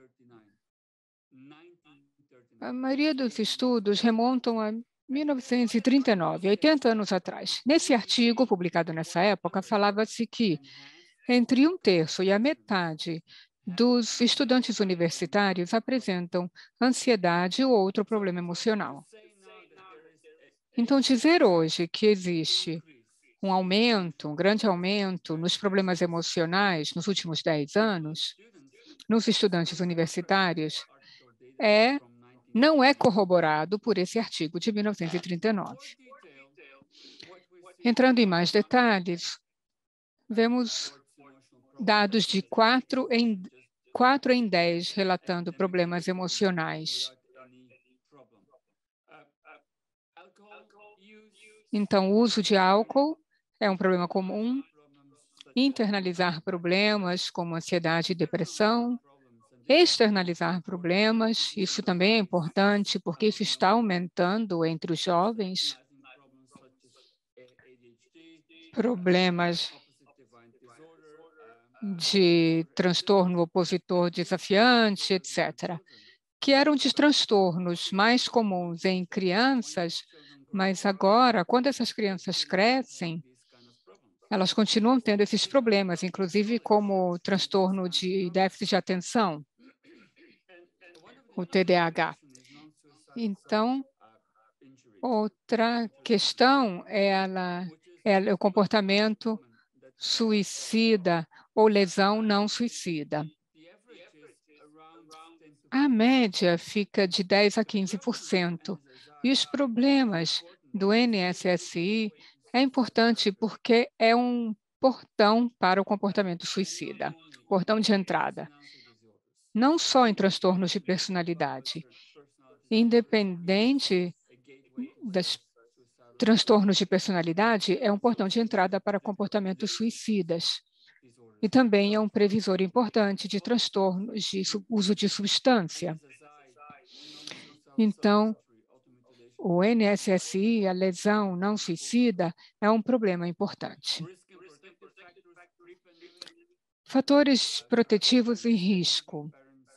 A maioria dos estudos remontam a mil novecentos e trinta e nove, oitenta anos atrás. Nesse artigo, publicado nessa época, falava-se que entre um terço e a metade dos estudantes universitários apresentam ansiedade ou outro problema emocional. Então, dizer hoje que existe um aumento, um grande aumento nos problemas emocionais nos últimos dez anos, nos estudantes universitários, é não é corroborado por esse artigo de mil novecentos e trinta e nove. Entrando em mais detalhes, vemos dados de quatro em, quatro em dez relatando problemas emocionais. Então, o uso de álcool é um problema comum, internalizar problemas como ansiedade e depressão, externalizar problemas, isso também é importante, porque isso está aumentando entre os jovens. Problemas de transtorno opositor desafiante, etcétera, que eram de transtornos mais comuns em crianças, mas agora, quando essas crianças crescem, elas continuam tendo esses problemas, inclusive como transtorno de déficit de atenção, o T D A H. Então, outra questão é, ela, é o comportamento suicida ou lesão não suicida. A média fica de dez a quinze por cento. E os problemas do N S S I é importante porque é um portão para o comportamento suicida, portão de entrada. Não só em transtornos de personalidade. Independente dos transtornos de personalidade, é um portão de entrada para comportamentos suicidas. e também é um previsor importante de transtornos de uso de substância. Então, o N S S I, a lesão não suicida, é um problema importante. Fatores protetivos e risco.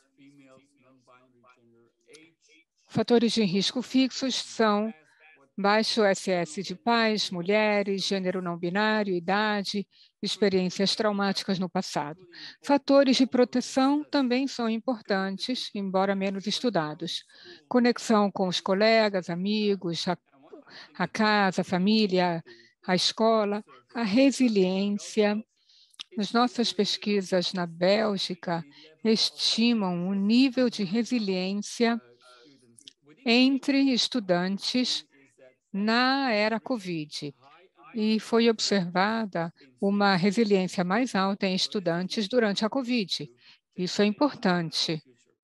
Fatores de risco fixos são baixo S S de pais, mulheres, gênero não binário, idade, experiências traumáticas no passado. Fatores de proteção também são importantes, embora menos estudados. Conexão com os colegas, amigos, a, a casa, a família, a escola, a resiliência. As nossas pesquisas na Bélgica estimam o nível de resiliência entre estudantes na era Covid, e foi observada uma resiliência mais alta em estudantes durante a Covid. Isso é importante.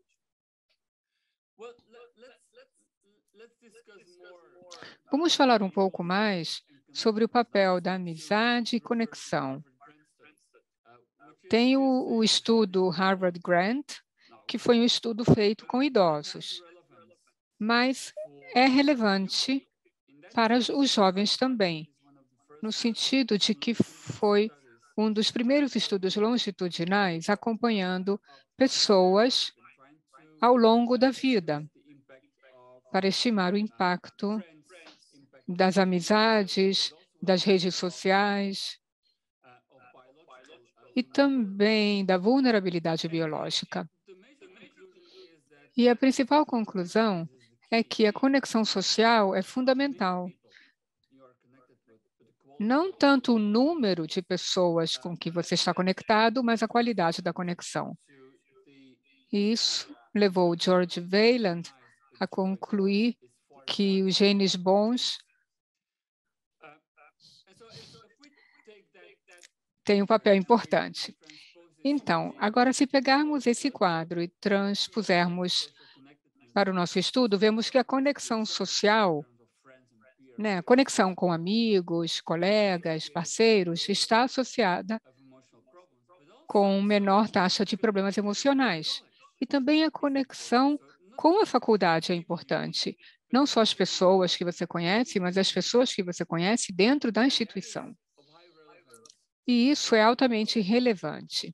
Vamos falar um pouco mais sobre o papel da amizade e conexão. Tem o, o estudo Harvard Grant, que foi um estudo feito com idosos, mas é relevante para os jovens também, no sentido de que foi um dos primeiros estudos longitudinais acompanhando pessoas ao longo da vida, para estimar o impacto das amizades, das redes sociais e também da vulnerabilidade biológica. E a principal conclusão é que a conexão social é fundamental. Não tanto o número de pessoas com que você está conectado, mas a qualidade da conexão. E isso levou o George Wayland a concluir que os genes bons têm um papel importante. Então, agora, se pegarmos esse quadro e transpusermos para o nosso estudo, vemos que a conexão social, né, a conexão com amigos, colegas, parceiros, está associada com menor taxa de problemas emocionais. E também a conexão com a faculdade é importante. Não só as pessoas que você conhece, mas as pessoas que você conhece dentro da instituição. E isso é altamente relevante.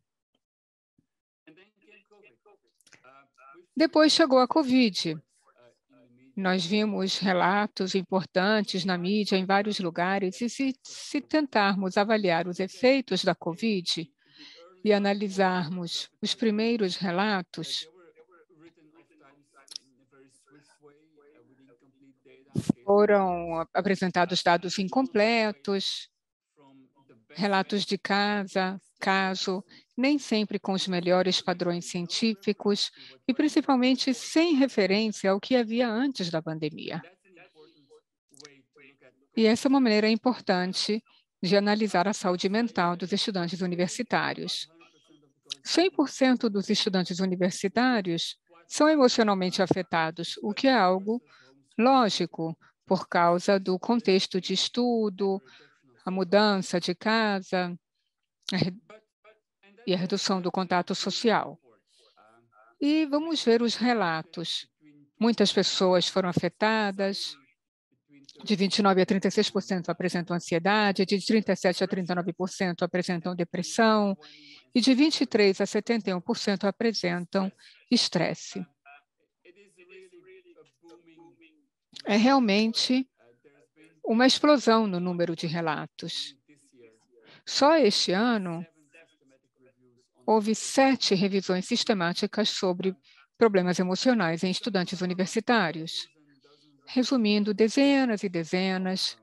Depois chegou a Covid. Nós vimos relatos importantes na mídia em vários lugares, e se, se tentarmos avaliar os efeitos da Covid e analisarmos os primeiros relatos, foram apresentados dados incompletos, relatos de casa, caso, nem sempre com os melhores padrões científicos e, principalmente, sem referência ao que havia antes da pandemia. E essa é uma maneira importante de analisar a saúde mental dos estudantes universitários. cem por cento dos estudantes universitários são emocionalmente afetados, o que é algo lógico, por causa do contexto de estudo, a mudança de casa e a redução do contato social. E vamos ver os relatos. Muitas pessoas foram afetadas, de vinte e nove por cento a trinta e seis por cento apresentam ansiedade, de trinta e sete por cento a trinta e nove por cento apresentam depressão e de vinte e três por cento a setenta e um por cento apresentam estresse. É realmente uma explosão no número de relatos. Só este ano, houve sete revisões sistemáticas sobre problemas emocionais em estudantes universitários, resumindo dezenas e dezenas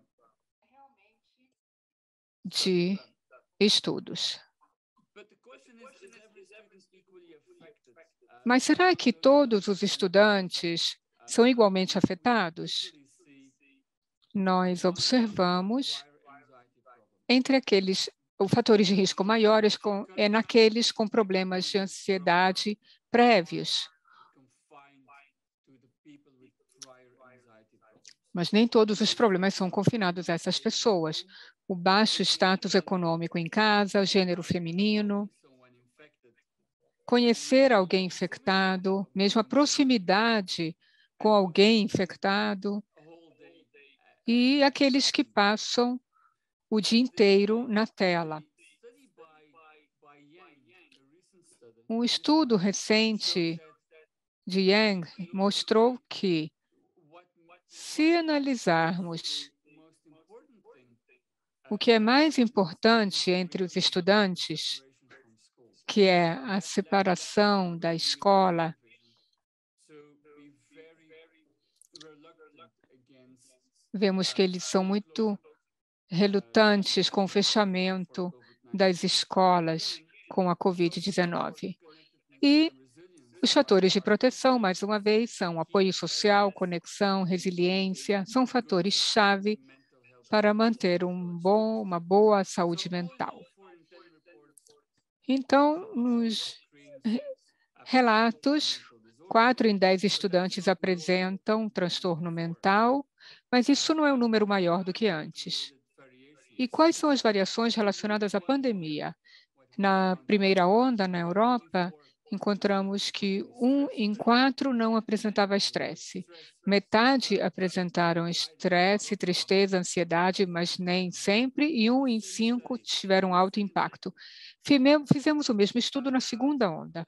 de estudos. Mas será que todos os estudantes são igualmente afetados? Nós observamos entre aqueles os fatores de risco maiores com, é naqueles com problemas de ansiedade prévios. Mas nem todos os problemas são confinados a essas pessoas. o baixo status econômico em casa, o gênero feminino, conhecer alguém infectado, mesmo a proximidade com alguém infectado, e aqueles que passam o dia inteiro na tela. Um estudo recente de Yang mostrou que, se analisarmos o que é mais importante entre os estudantes, que é a separação da escola, vemos que eles são muito relutantes com o fechamento das escolas com a covid dezenove. E os fatores de proteção, mais uma vez, são apoio social, conexão, resiliência, são fatores-chave para manter um bom, uma boa saúde mental. Então, nos relatos, quatro em dez estudantes apresentam transtorno mental, mas isso não é um número maior do que antes. E quais são as variações relacionadas à pandemia? Na primeira onda, na Europa, encontramos que um em quatro não apresentava estresse. Metade apresentaram estresse, tristeza, ansiedade, mas nem sempre, e um em cinco tiveram alto impacto. Fizemos o mesmo estudo na segunda onda.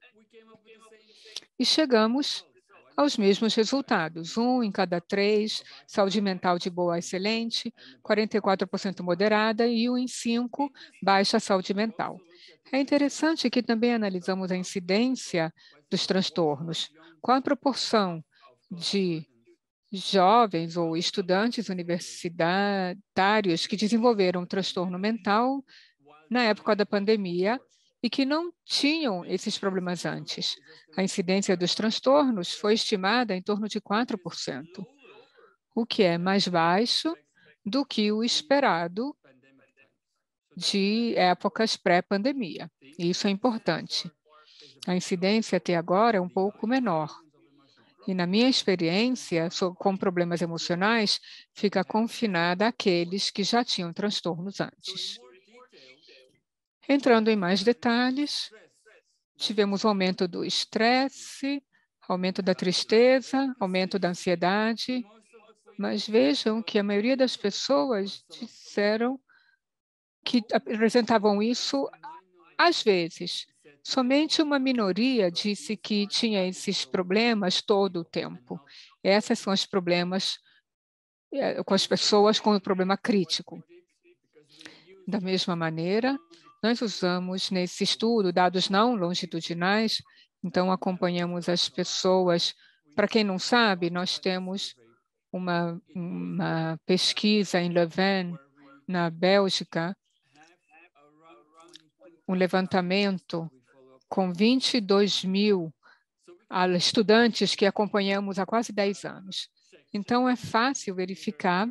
E chegamos aos mesmos resultados. Um em cada três, saúde mental de boa a excelente, quarenta e quatro por cento moderada e um em cinco, baixa saúde mental. É interessante que também analisamos a incidência dos transtornos. Qual a proporção de jovens ou estudantes universitários que desenvolveram um transtorno mental na época da pandemia e que não tinham esses problemas antes? A incidência dos transtornos foi estimada em torno de quatro por cento, o que é mais baixo do que o esperado de épocas pré-pandemia. Isso é importante. A incidência até agora é um pouco menor. E, na minha experiência com problemas emocionais, fica confinada àqueles que já tinham transtornos antes. Entrando em mais detalhes, tivemos o aumento do estresse, aumento da tristeza, aumento da ansiedade, mas vejam que a maioria das pessoas disseram que apresentavam isso às vezes. Somente uma minoria disse que tinha esses problemas todo o tempo. Esses são os problemas é, com as pessoas com o problema crítico. Da mesma maneira, nós usamos nesse estudo dados não longitudinais, então acompanhamos as pessoas. Para quem não sabe, nós temos uma, uma pesquisa em Leuven, na Bélgica, um levantamento com vinte e dois mil estudantes que acompanhamos há quase dez anos. Então, é fácil verificar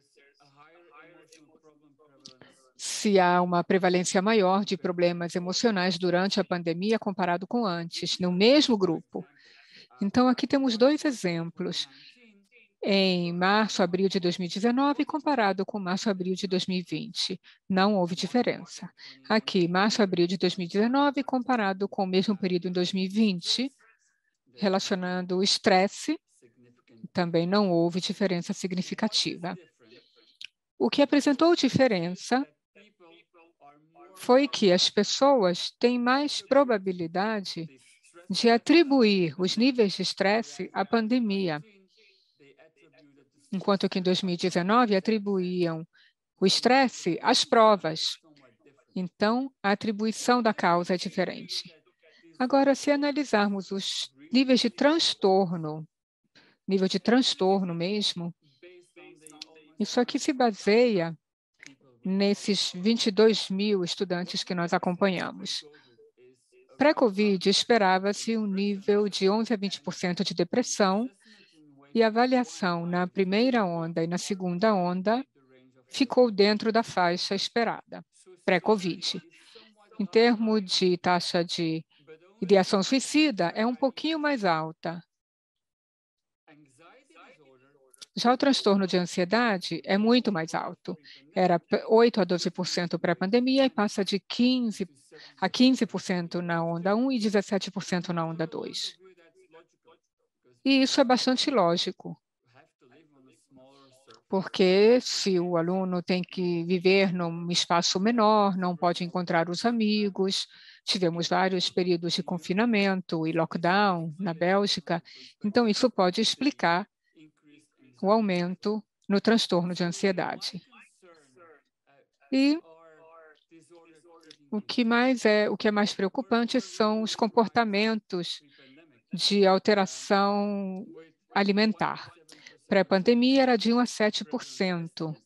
se há uma prevalência maior de problemas emocionais durante a pandemia comparado com antes, no mesmo grupo. Então, aqui temos dois exemplos. Em março, abril de dois mil e dezenove, comparado com março, abril de dois mil e vinte. Não houve diferença. Aqui, março, abril de dois mil e dezenove, comparado com o mesmo período em dois mil e vinte, relacionando o estresse, também não houve diferença significativa. O que apresentou diferença foi que as pessoas têm mais probabilidade de atribuir os níveis de estresse à pandemia, enquanto que em dois mil e dezenove atribuíam o estresse às provas. Então, a atribuição da causa é diferente. Agora, se analisarmos os níveis de transtorno, nível de transtorno mesmo, isso aqui se baseia nesses vinte e dois mil estudantes que nós acompanhamos. Pré-Covid, esperava-se um nível de onze a vinte por cento de depressão, e a avaliação na primeira onda e na segunda onda ficou dentro da faixa esperada, pré-Covid. Em termos de taxa de ideação suicida, é um pouquinho mais alta. Já o transtorno de ansiedade é muito mais alto. Era oito a doze por cento pré-pandemia e passa de quinze a quinze por cento na onda um e dezessete por cento na onda dois. E isso é bastante lógico, porque se o aluno tem que viver num espaço menor, não pode encontrar os amigos, tivemos vários períodos de confinamento e lockdown na Bélgica, então isso pode explicar o aumento no transtorno de ansiedade. E o que mais é, o que é mais preocupante são os comportamentos de alteração alimentar. Pré-pandemia era de um a sete por cento.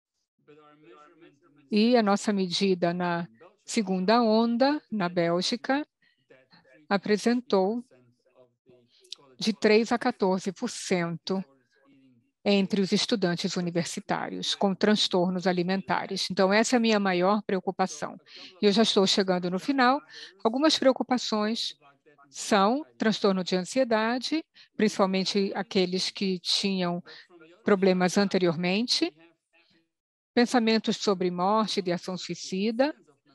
E a nossa medida na segunda onda, na Bélgica, apresentou de três a quatorze por cento entre os estudantes universitários com transtornos alimentares. Então, essa é a minha maior preocupação. E eu já estou chegando no final. Algumas preocupações são transtorno de ansiedade, principalmente aqueles que tinham problemas anteriormente, pensamentos sobre morte e ação suicida,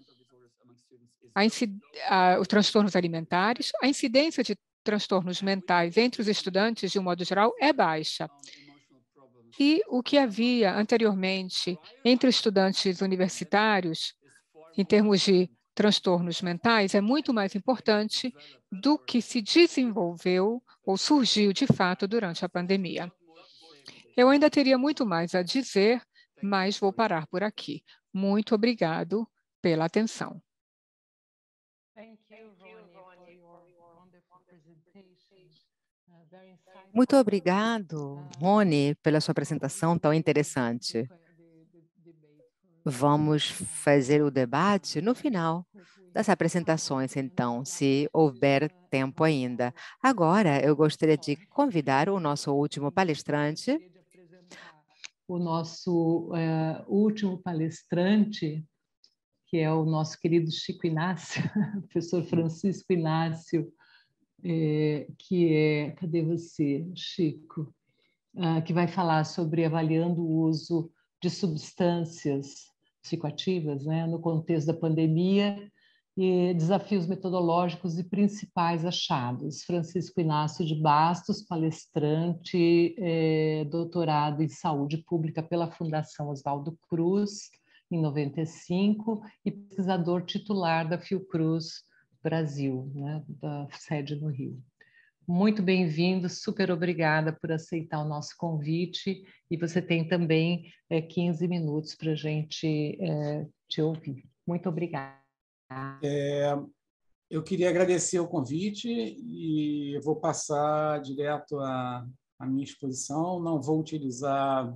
a a, os transtornos alimentares, a incidência de transtornos mentais entre os estudantes, de um modo geral, é baixa. E o que havia anteriormente entre estudantes universitários, em termos de transtornos mentais, é muito mais importante do que se desenvolveu ou surgiu de fato durante a pandemia. Eu ainda teria muito mais a dizer, mas vou parar por aqui. Muito obrigado pela atenção. Muito obrigado, Rony, pela sua apresentação tão interessante. Vamos fazer o debate no final das apresentações, então, se houver tempo ainda. Agora, eu gostaria de convidar o nosso último palestrante. O nosso uh, último palestrante, que é o nosso querido Chico Inácio, professor Francisco Inácio, é, que é, cadê você, Chico? Uh, que vai falar sobre avaliando o uso de substâncias psicoativas, né, no contexto da pandemia, e desafios metodológicos e principais achados. Francisco Inácio de Bastos, palestrante, é, doutorado em saúde pública pela Fundação Oswaldo Cruz, em noventa e cinco, e pesquisador titular da Fiocruz Brasil, né, da sede no Rio. Muito bem-vindo, super obrigada por aceitar o nosso convite, e você tem também é, quinze minutos para a gente é, te ouvir. Muito obrigada. É, eu queria agradecer o convite e eu vou passar direto à, à minha exposição. Não vou utilizar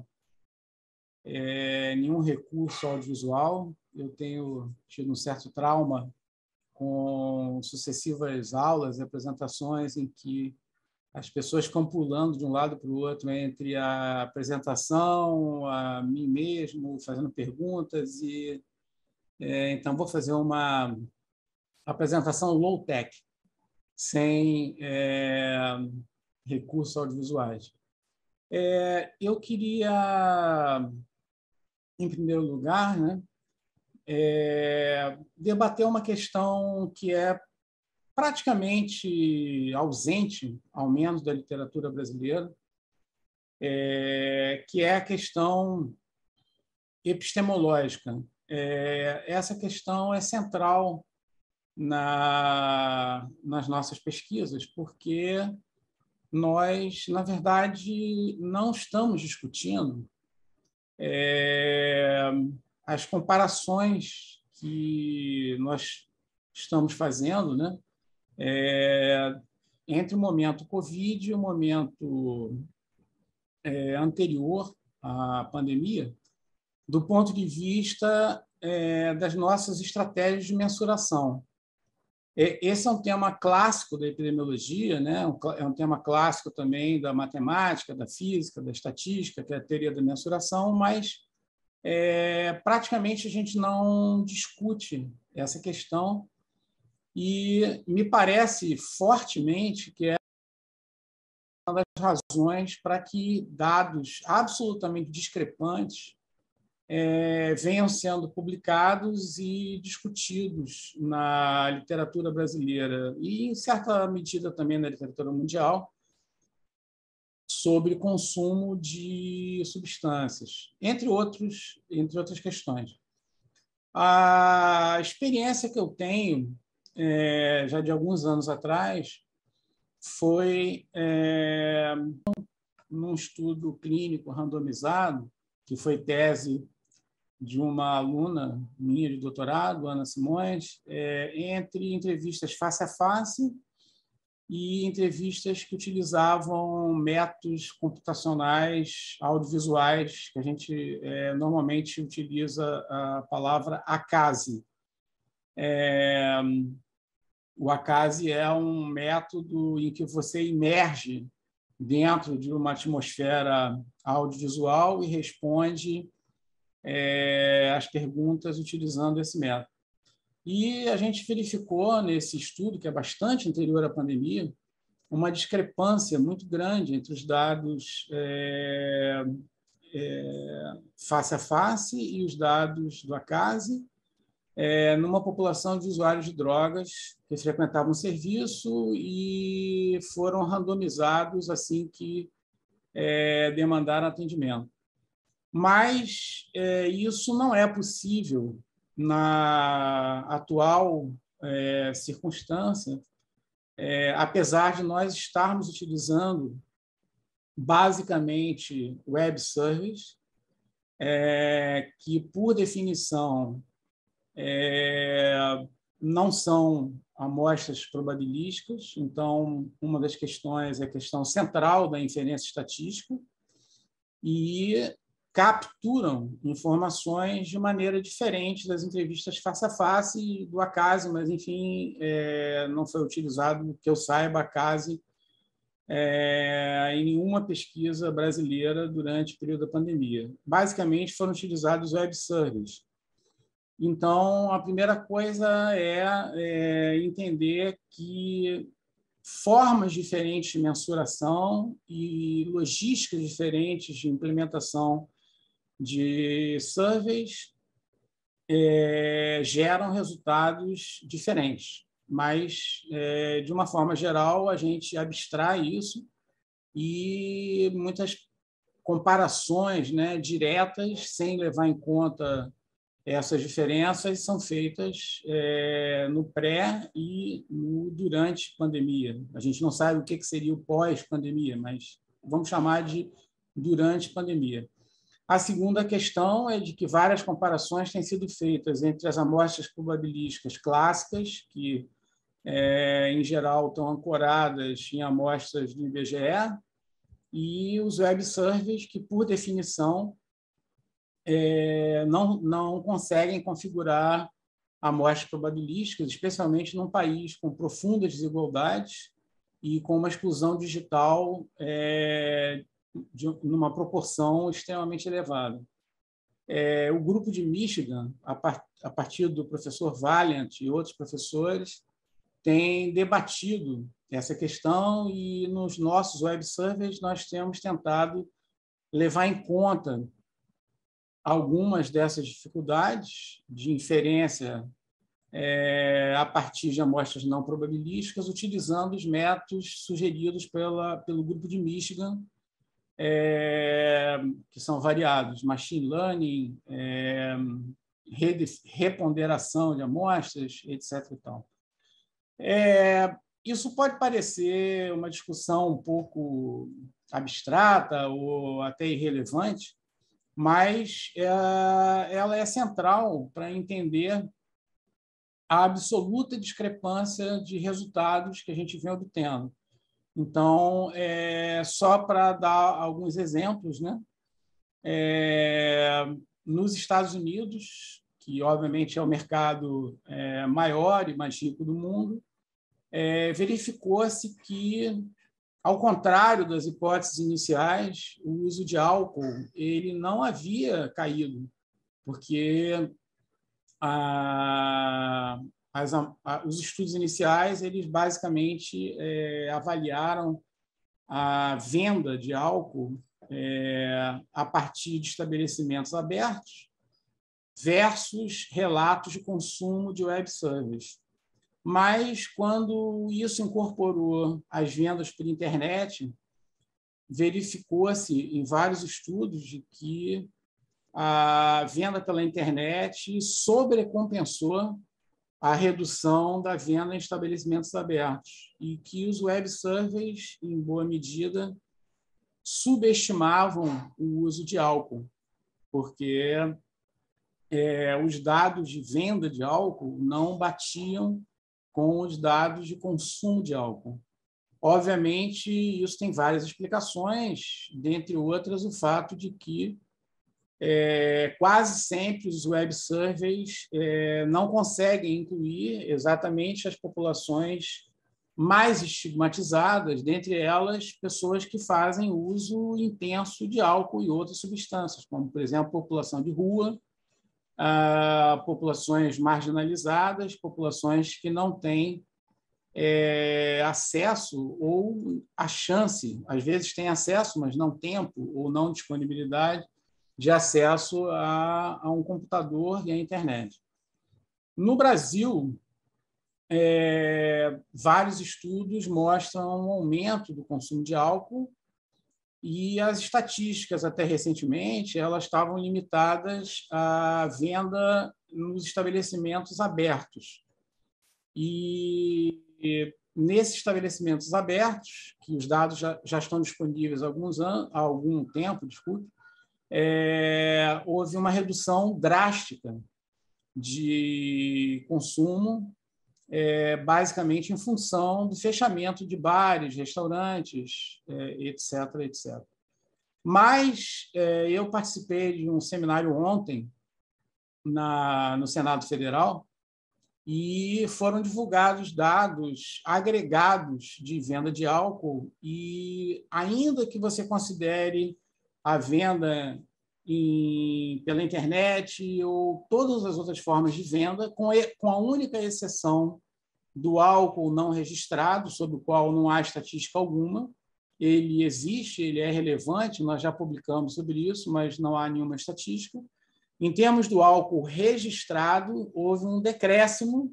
é, nenhum recurso audiovisual. Eu tenho tido um certo trauma com sucessivas aulas e apresentações em que as pessoas ficam pulando de um lado para o outro entre a apresentação, a mim mesmo, fazendo perguntas. E é, então, vou fazer uma apresentação low-tech, sem é, recursos audiovisuais. É, eu queria, em primeiro lugar, né, é, debater uma questão que é praticamente ausente, ao menos da literatura brasileira, é, que é a questão epistemológica. É, essa questão é central Na, nas nossas pesquisas, porque nós, na verdade, não estamos discutindo é, as comparações que nós estamos fazendo, né, é, entre o momento Covid e o momento é, anterior à pandemia, do ponto de vista é, das nossas estratégias de mensuração. Esse é um tema clássico da epidemiologia, né? É um tema clássico também da matemática, da física, da estatística, que é a teoria da mensuração, mas é, praticamente a gente não discute essa questão e me parece fortemente que é uma das razões para que dados absolutamente discrepantes é, venham sendo publicados e discutidos na literatura brasileira e, em certa medida, também na literatura mundial, sobre consumo de substâncias, entre outros, entre outras questões. A experiência que eu tenho, é, já de alguns anos atrás, foi é, num estudo clínico randomizado, que foi tese de uma aluna minha de doutorado, Ana Simões, é, entre entrevistas face a face e entrevistas que utilizavam métodos computacionais audiovisuais, que a gente é, normalmente utiliza a palavra ACASI. É, o ACASI é um método em que você imerge dentro de uma atmosfera audiovisual e responde é, as perguntas utilizando esse método. E a gente verificou nesse estudo, que é bastante anterior à pandemia, uma discrepância muito grande entre os dados é, é, face a face e os dados do ACASI, é, numa população de usuários de drogas que frequentavam o serviço e foram randomizados assim que é, demandaram atendimento. Mas é, isso não é possível na atual é, circunstância, é, apesar de nós estarmos utilizando basicamente web service, é, que, por definição, é, não são amostras probabilísticas. Então, uma das questões é a questão central da inferência estatística, e capturam informações de maneira diferente das entrevistas face a face do ACASI, mas, enfim, é, não foi utilizado, que eu saiba, ACASI é, em nenhuma pesquisa brasileira durante o período da pandemia. Basicamente, foram utilizados web surveys. Então, a primeira coisa é, é entender que formas diferentes de mensuração e logísticas diferentes de implementação de surveys é, geram resultados diferentes. Mas, é, de uma forma geral, a gente abstrai isso e muitas comparações, né, diretas, sem levar em conta essas diferenças, são feitas é, no pré e no durante pandemia. A gente não sabe o que seria o pós-pandemia, mas vamos chamar de durante pandemia. A segunda questão é de que várias comparações têm sido feitas entre as amostras probabilísticas clássicas, que, é, em geral, estão ancoradas em amostras do I B G E, e os web surveys, que, por definição, é, não, não conseguem configurar amostras probabilísticas, especialmente num país com profundas desigualdades e com uma exclusão digital é, de numa proporção extremamente elevada. É, o grupo de Michigan, a, par, a partir do professor Valiant e outros professores, tem debatido essa questão, e nos nossos web surveys nós temos tentado levar em conta algumas dessas dificuldades de inferência é, a partir de amostras não probabilísticas, utilizando os métodos sugeridos pela, pelo grupo de Michigan, É, que são variados: machine learning, é, reponderação de amostras, etcétera. E tal. É, isso pode parecer uma discussão um pouco abstrata ou até irrelevante, mas é, ela é central para entender a absoluta discrepância de resultados que a gente vem obtendo. Então, é, só para dar alguns exemplos, né? É, nos Estados Unidos, que obviamente é o mercado é, maior e mais rico do mundo, é, verificou-se que, ao contrário das hipóteses iniciais, o uso de álcool ele não havia caído, porque a As, a, os estudos iniciais, eles basicamente é, avaliaram a venda de álcool é, a partir de estabelecimentos abertos versus relatos de consumo de web service. Mas, quando isso incorporou as vendas por internet, verificou-se em vários estudos de que a venda pela internet sobrecompensou a redução da venda em estabelecimentos abertos e que os web surveys, em boa medida, subestimavam o uso de álcool, porque é, os dados de venda de álcool não batiam com os dados de consumo de álcool. Obviamente, isso tem várias explicações, dentre outras, o fato de que É, quase sempre os web surveys é, não conseguem incluir exatamente as populações mais estigmatizadas, dentre elas, pessoas que fazem uso intenso de álcool e outras substâncias, como, por exemplo, a população de rua, a populações marginalizadas, populações que não têm é, acesso ou a chance, às vezes têm acesso, mas não tempo ou não disponibilidade de acesso a, a um computador e à internet. No Brasil, é, vários estudos mostram um aumento do consumo de álcool e as estatísticas, até recentemente, elas estavam limitadas à venda nos estabelecimentos abertos. E, e nesses estabelecimentos abertos, que os dados já, já estão disponíveis há, alguns anos, há algum tempo, desculpe, É, houve uma redução drástica de consumo, é, basicamente em função do fechamento de bares, restaurantes, é, etc, etcétera. Mas é, eu participei de um seminário ontem na, no Senado Federal e foram divulgados dados agregados de venda de álcool e, ainda que você considere a venda em, pela internet ou todas as outras formas de venda, com, com a única exceção do álcool não registrado, sobre o qual não há estatística alguma. Ele existe, ele é relevante, nós já publicamos sobre isso, mas não há nenhuma estatística. Em termos do álcool registrado, houve um decréscimo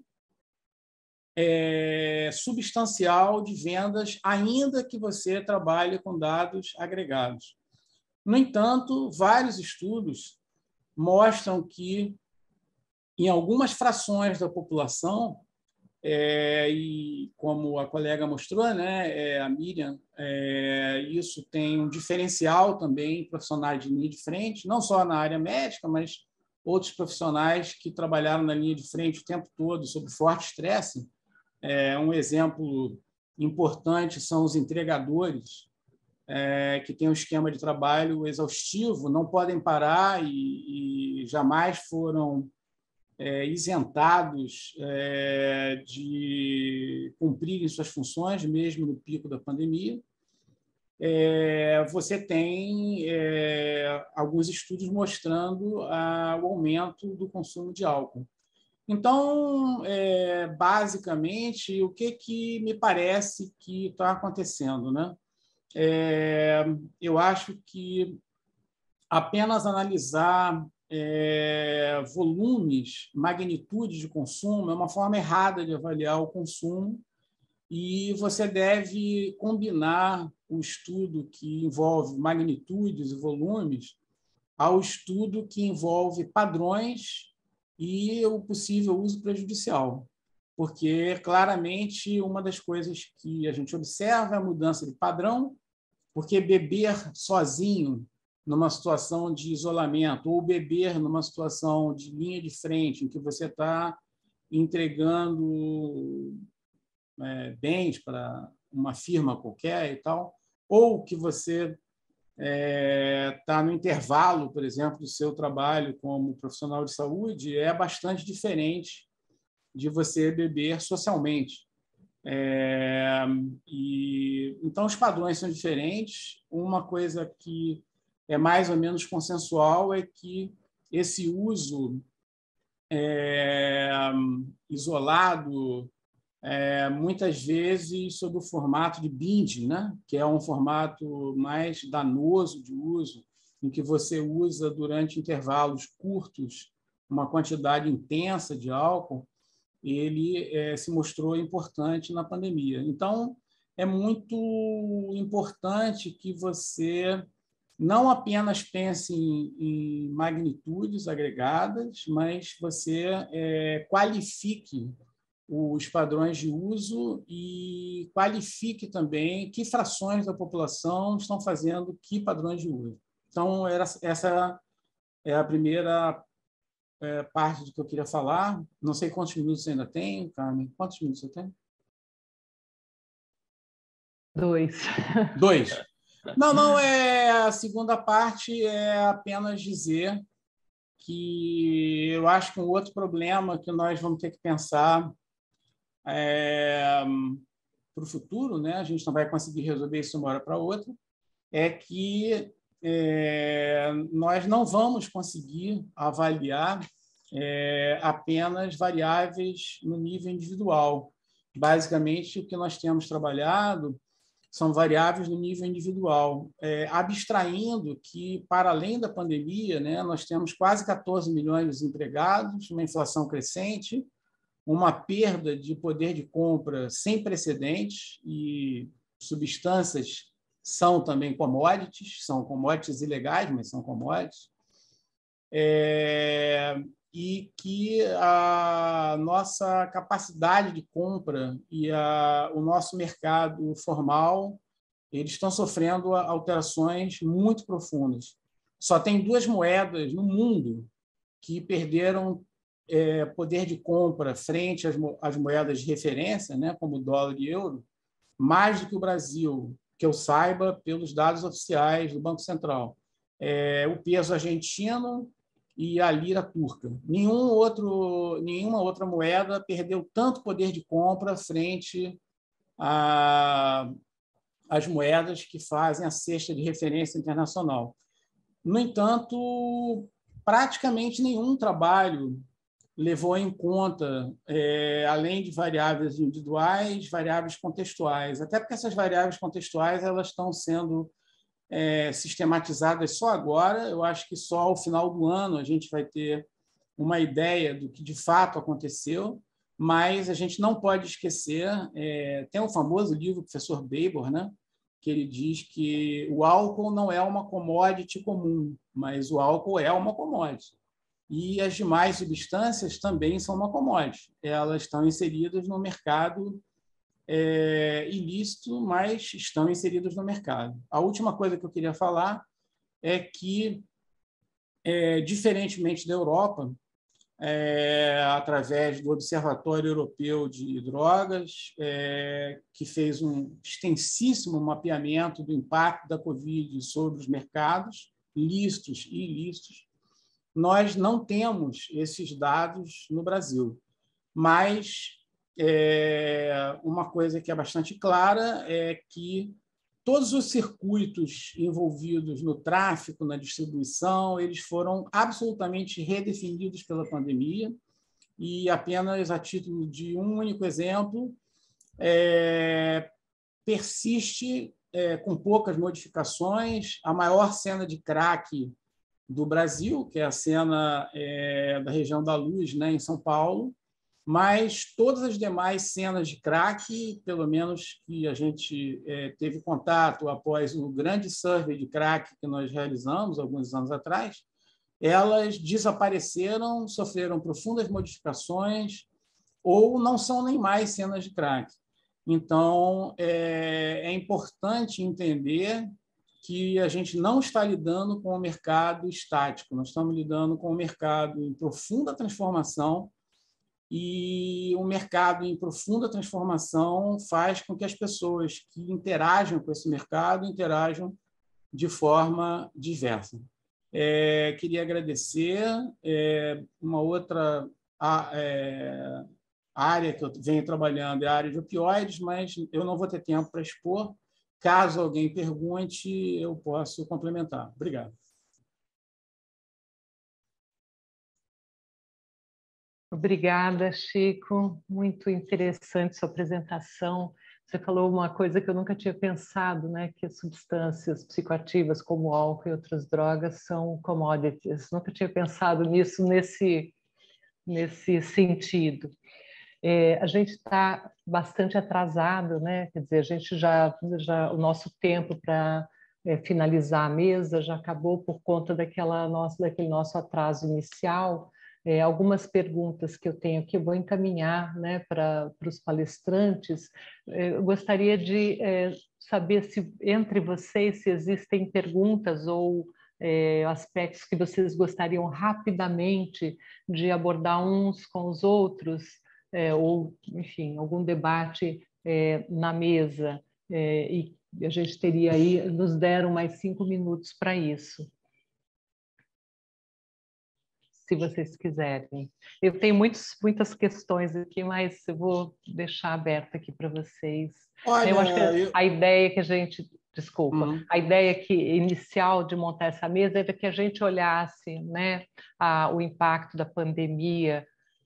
é, substancial de vendas, ainda que você trabalhe com dados agregados. No entanto, vários estudos mostram que, em algumas frações da população, é, e como a colega mostrou, né, é, a Miriam, é, isso tem um diferencial também em profissionais de linha de frente, não só na área médica, mas outros profissionais que trabalharam na linha de frente o tempo todo, sob forte estresse. É, um exemplo importante são os entregadores, É, que tem um esquema de trabalho exaustivo, não podem parar e, e jamais foram é, isentados é, de cumprirem suas funções, mesmo no pico da pandemia. É, você tem é, alguns estudos mostrando a, o aumento do consumo de álcool. Então, é, basicamente, o que, que me parece que está acontecendo, né? É, eu acho que apenas analisar é, volumes, magnitude de consumo é uma forma errada de avaliar o consumo e você deve combinar o estudo que envolve magnitudes e volumes ao estudo que envolve padrões e o possível uso prejudicial, porque claramente uma das coisas que a gente observa é a mudança de padrão, porque beber sozinho numa situação de isolamento ou beber numa situação de linha de frente, em que você está entregando é, bens para uma firma qualquer e tal, ou que você está é, no intervalo, por exemplo, do seu trabalho como profissional de saúde, é bastante diferente de você beber socialmente. É, e, então, os padrões são diferentes. Uma coisa que é mais ou menos consensual é que esse uso é, isolado é, muitas vezes sob o formato de binge, né? Que é um formato mais danoso de uso, em que você usa durante intervalos curtos uma quantidade intensa de álcool, ele é, se mostrou importante na pandemia. Então, é muito importante que você não apenas pense em, em magnitudes agregadas, mas você é, qualifique os padrões de uso e qualifique também que frações da população estão fazendo que padrões de uso. Então, era, essa é a primeira é, parte do que eu queria falar. Não sei quantos minutos você ainda tem, Carmen. Quantos minutos você tem? Dois. Dois. Não, não, é, a segunda parte é apenas dizer que eu acho que um outro problema que nós vamos ter que pensar é, para o futuro, né? A gente não vai conseguir resolver isso de uma hora para outra, é que é, nós não vamos conseguir avaliar é, apenas variáveis no nível individual. Basicamente, o que nós temos trabalhado são variáveis no nível individual, é, abstraindo que, para além da pandemia, né, nós temos quase quatorze milhões de desempregados, uma inflação crescente, uma perda de poder de compra sem precedentes, e substâncias são também commodities, são commodities ilegais, mas são commodities, é, e que a nossa capacidade de compra e a, o nosso mercado formal eles estão sofrendo alterações muito profundas. Só tem duas moedas no mundo que perderam é, poder de compra frente às, às moedas de referência, né, como o dólar e euro, mais do que o Brasil, que eu saiba pelos dados oficiais do Banco Central. É, o peso argentino e a lira turca. Nenhum outro, nenhuma outra moeda perdeu tanto poder de compra frente a as moedas que fazem a cesta de referência internacional. No entanto, praticamente nenhum trabalho levou em conta, é, além de variáveis individuais, variáveis contextuais, até porque essas variáveis contextuais elas estão sendo é, sistematizadas só agora. Eu acho que só ao final do ano a gente vai ter uma ideia do que de fato aconteceu, mas a gente não pode esquecer, é, tem o famoso livro do professor Babor, né, que ele diz que o álcool não é uma commodity comum, mas o álcool é uma commodity. E as demais substâncias também são uma commodity. Elas estão inseridas no mercado é, ilícito, mas estão inseridas no mercado. A última coisa que eu queria falar é que, é, diferentemente da Europa, É, através do Observatório Europeu de Drogas, é, que fez um extensíssimo mapeamento do impacto da Covid sobre os mercados, lícitos e ilícitos. Nós não temos esses dados no Brasil, mas é, uma coisa que é bastante clara é que todos os circuitos envolvidos no tráfico, na distribuição, eles foram absolutamente redefinidos pela pandemia. E apenas a título de um único exemplo, é, persiste é, com poucas modificações a maior cena de crack do Brasil, que é a cena é, da região da Luz, né, em São Paulo, mas todas as demais cenas de crack, pelo menos que a gente é, teve contato após o grande survey de crack que nós realizamos alguns anos atrás, elas desapareceram, sofreram profundas modificações ou não são nem mais cenas de crack. Então, é, é importante entender que a gente não está lidando com o mercado estático, nós estamos lidando com o mercado em profunda transformação. E o mercado em profunda transformação faz com que as pessoas que interajam com esse mercado interajam de forma diversa. É, queria agradecer. É, uma outra a, é, área que eu venho trabalhando é a área de opioides, mas eu não vou ter tempo para expor. Caso alguém pergunte, eu posso complementar. Obrigado. Obrigada, Chico. Muito interessante sua apresentação. Você falou uma coisa que eu nunca tinha pensado, né? Que as substâncias psicoativas, como o álcool e outras drogas, são commodities. Nunca tinha pensado nisso nesse, nesse sentido. É, a gente está bastante atrasado, né? Quer dizer, a gente já, já o nosso tempo para é, finalizar a mesa já acabou por conta daquela nossa, daquele nosso atraso inicial. É, algumas perguntas que eu tenho aqui eu vou encaminhar, né, para os palestrantes. É, eu gostaria de é, saber se entre vocês se existem perguntas ou é, aspectos que vocês gostariam rapidamente de abordar uns com os outros. É, ou, enfim, algum debate é, na mesa, é, e a gente teria aí, nos deram mais cinco minutos para isso, se vocês quiserem. Eu tenho muitos, muitas questões aqui, mas eu vou deixar aberto aqui para vocês. Olha, eu acho que eu... a ideia que a gente... Desculpa, uhum. a ideia que, inicial de montar essa mesa era que a gente olhasse, né, a, o impacto da pandemia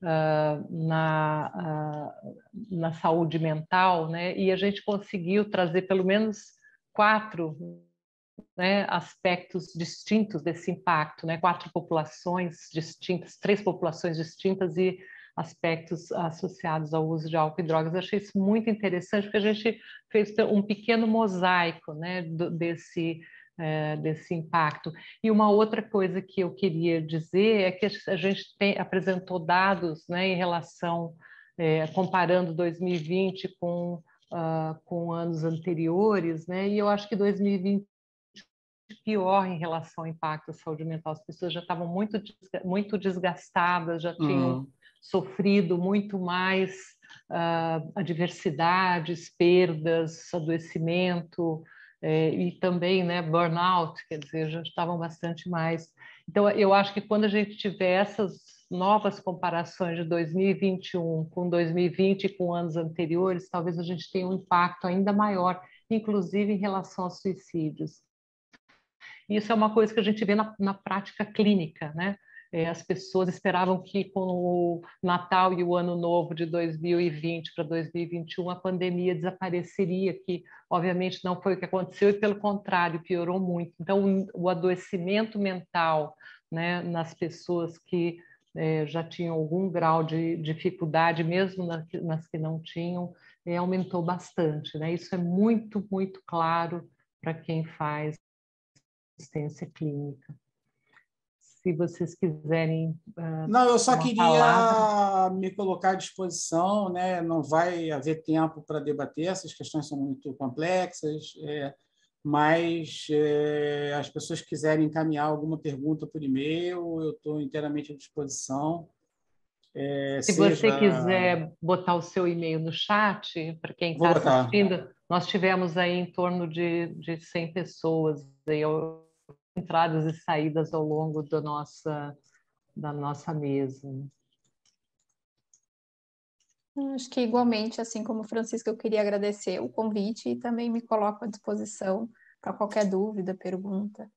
uh, na, uh, na saúde mental, né, e a gente conseguiu trazer pelo menos quatro, né, aspectos distintos desse impacto, né, quatro populações distintas, três populações distintas e aspectos associados ao uso de álcool e drogas. Eu achei isso muito interessante, porque a gente fez um pequeno mosaico, né, desse, é, desse impacto. E uma outra coisa que eu queria dizer é que a gente tem, apresentou dados, né, em relação, é, comparando dois mil e vinte com, uh, com anos anteriores, né, e eu acho que dois mil e vinte pior em relação ao impacto da saúde mental. As pessoas já estavam muito, muito desgastadas, já tinham uhum. sofrido muito mais uh, adversidades, perdas, adoecimento eh, e também, né, burnout, quer dizer, já estavam bastante mais. Então, eu acho que quando a gente tiver essas novas comparações de dois mil e vinte e um com dois mil e vinte e com anos anteriores, talvez a gente tenha um impacto ainda maior, inclusive em relação aos suicídios. Isso é uma coisa que a gente vê na, na prática clínica, né? É, as pessoas esperavam que com o Natal e o Ano Novo de dois mil e vinte para dois mil e vinte e um a pandemia desapareceria, que obviamente não foi o que aconteceu e pelo contrário, piorou muito. Então o, o adoecimento mental, né, nas pessoas que é, já tinham algum grau de dificuldade, mesmo nas, nas que não tinham, é, aumentou bastante, né? Isso é muito, muito claro para quem faz assistência clínica. Se vocês quiserem uh, não, eu só queria palavra. me colocar à disposição, né? Não vai haver tempo para debater, essas questões são muito complexas, é, mas é, as pessoas quiserem encaminhar alguma pergunta por e-mail, eu estou inteiramente à disposição. É, Se seja... você quiser botar o seu e-mail no chat, para quem está assistindo, nós tivemos aí em torno de, de cem pessoas aí, entradas e saídas ao longo da nossa, da nossa mesa. Acho que igualmente, assim como Francisco, eu queria agradecer o convite e também me coloco à disposição para qualquer dúvida, pergunta.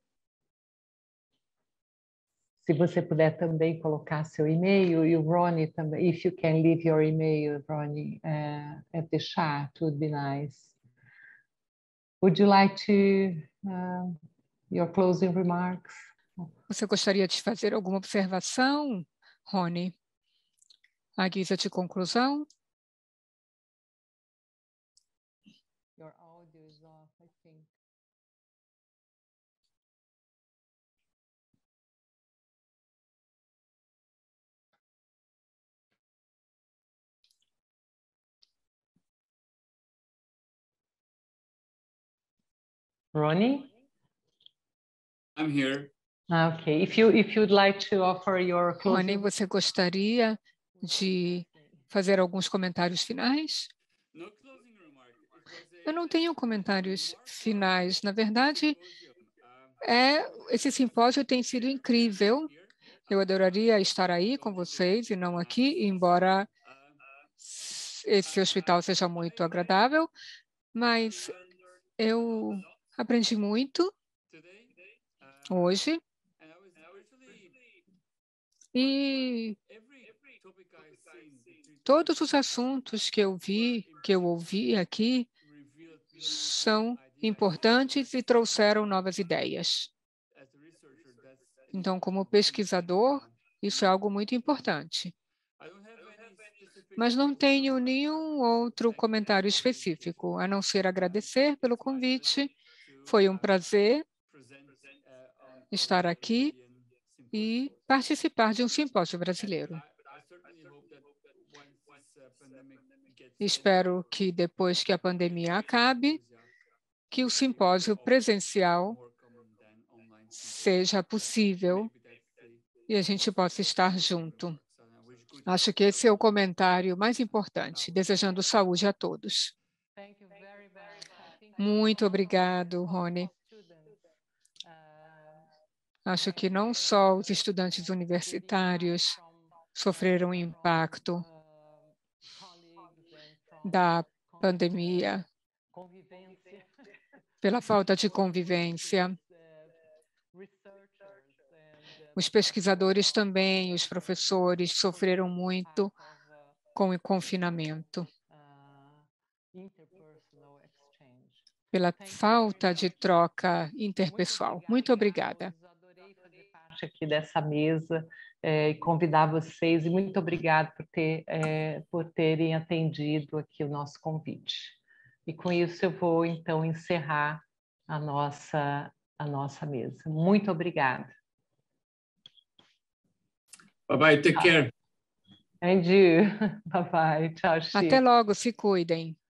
Se você puder também colocar seu e-mail, e o Ronnie também, if you can leave your email, Ronnie, uh, at the chat, would be nice. Would you like to, uh, your closing remarks? Você gostaria de fazer alguma observação, Rony? À guisa de conclusão? Your audio is off, I think. Ronnie? I'm here. Okay. If you if you'd like to offer your closing... Rony, você gostaria de fazer alguns comentários finais? Eu não tenho comentários finais. Na verdade, é, esse simpósio tem sido incrível. Eu adoraria estar aí com vocês e não aqui, embora esse hospital seja muito agradável, mas eu aprendi muito hoje. E todos os assuntos que eu vi, que eu ouvi aqui, são importantes e trouxeram novas ideias. Então, como pesquisador, isso é algo muito importante. Mas não tenho nenhum outro comentário específico, a não ser agradecer pelo convite. Foi um prazer estar aqui e participar de um simpósio brasileiro. Espero que depois que a pandemia acabe, que o simpósio presencial seja possível e a gente possa estar junto. Acho que esse é o comentário mais importante, desejando saúde a todos. Muito obrigado, Rony. Acho que não só os estudantes universitários sofreram impacto da pandemia, pela falta de convivência. Os pesquisadores também, os professores sofreram muito com o confinamento, pela falta de troca interpessoal. Muito obrigada. Adorei fazer parte aqui dessa mesa é, e convidar vocês, e muito obrigada por, ter, é, por terem atendido aqui o nosso convite. E com isso eu vou, então, encerrar a nossa, a nossa mesa. Muito obrigada. Bye-bye, take care. And you. Bye-bye. Tchau, Chico. Até logo, se cuidem.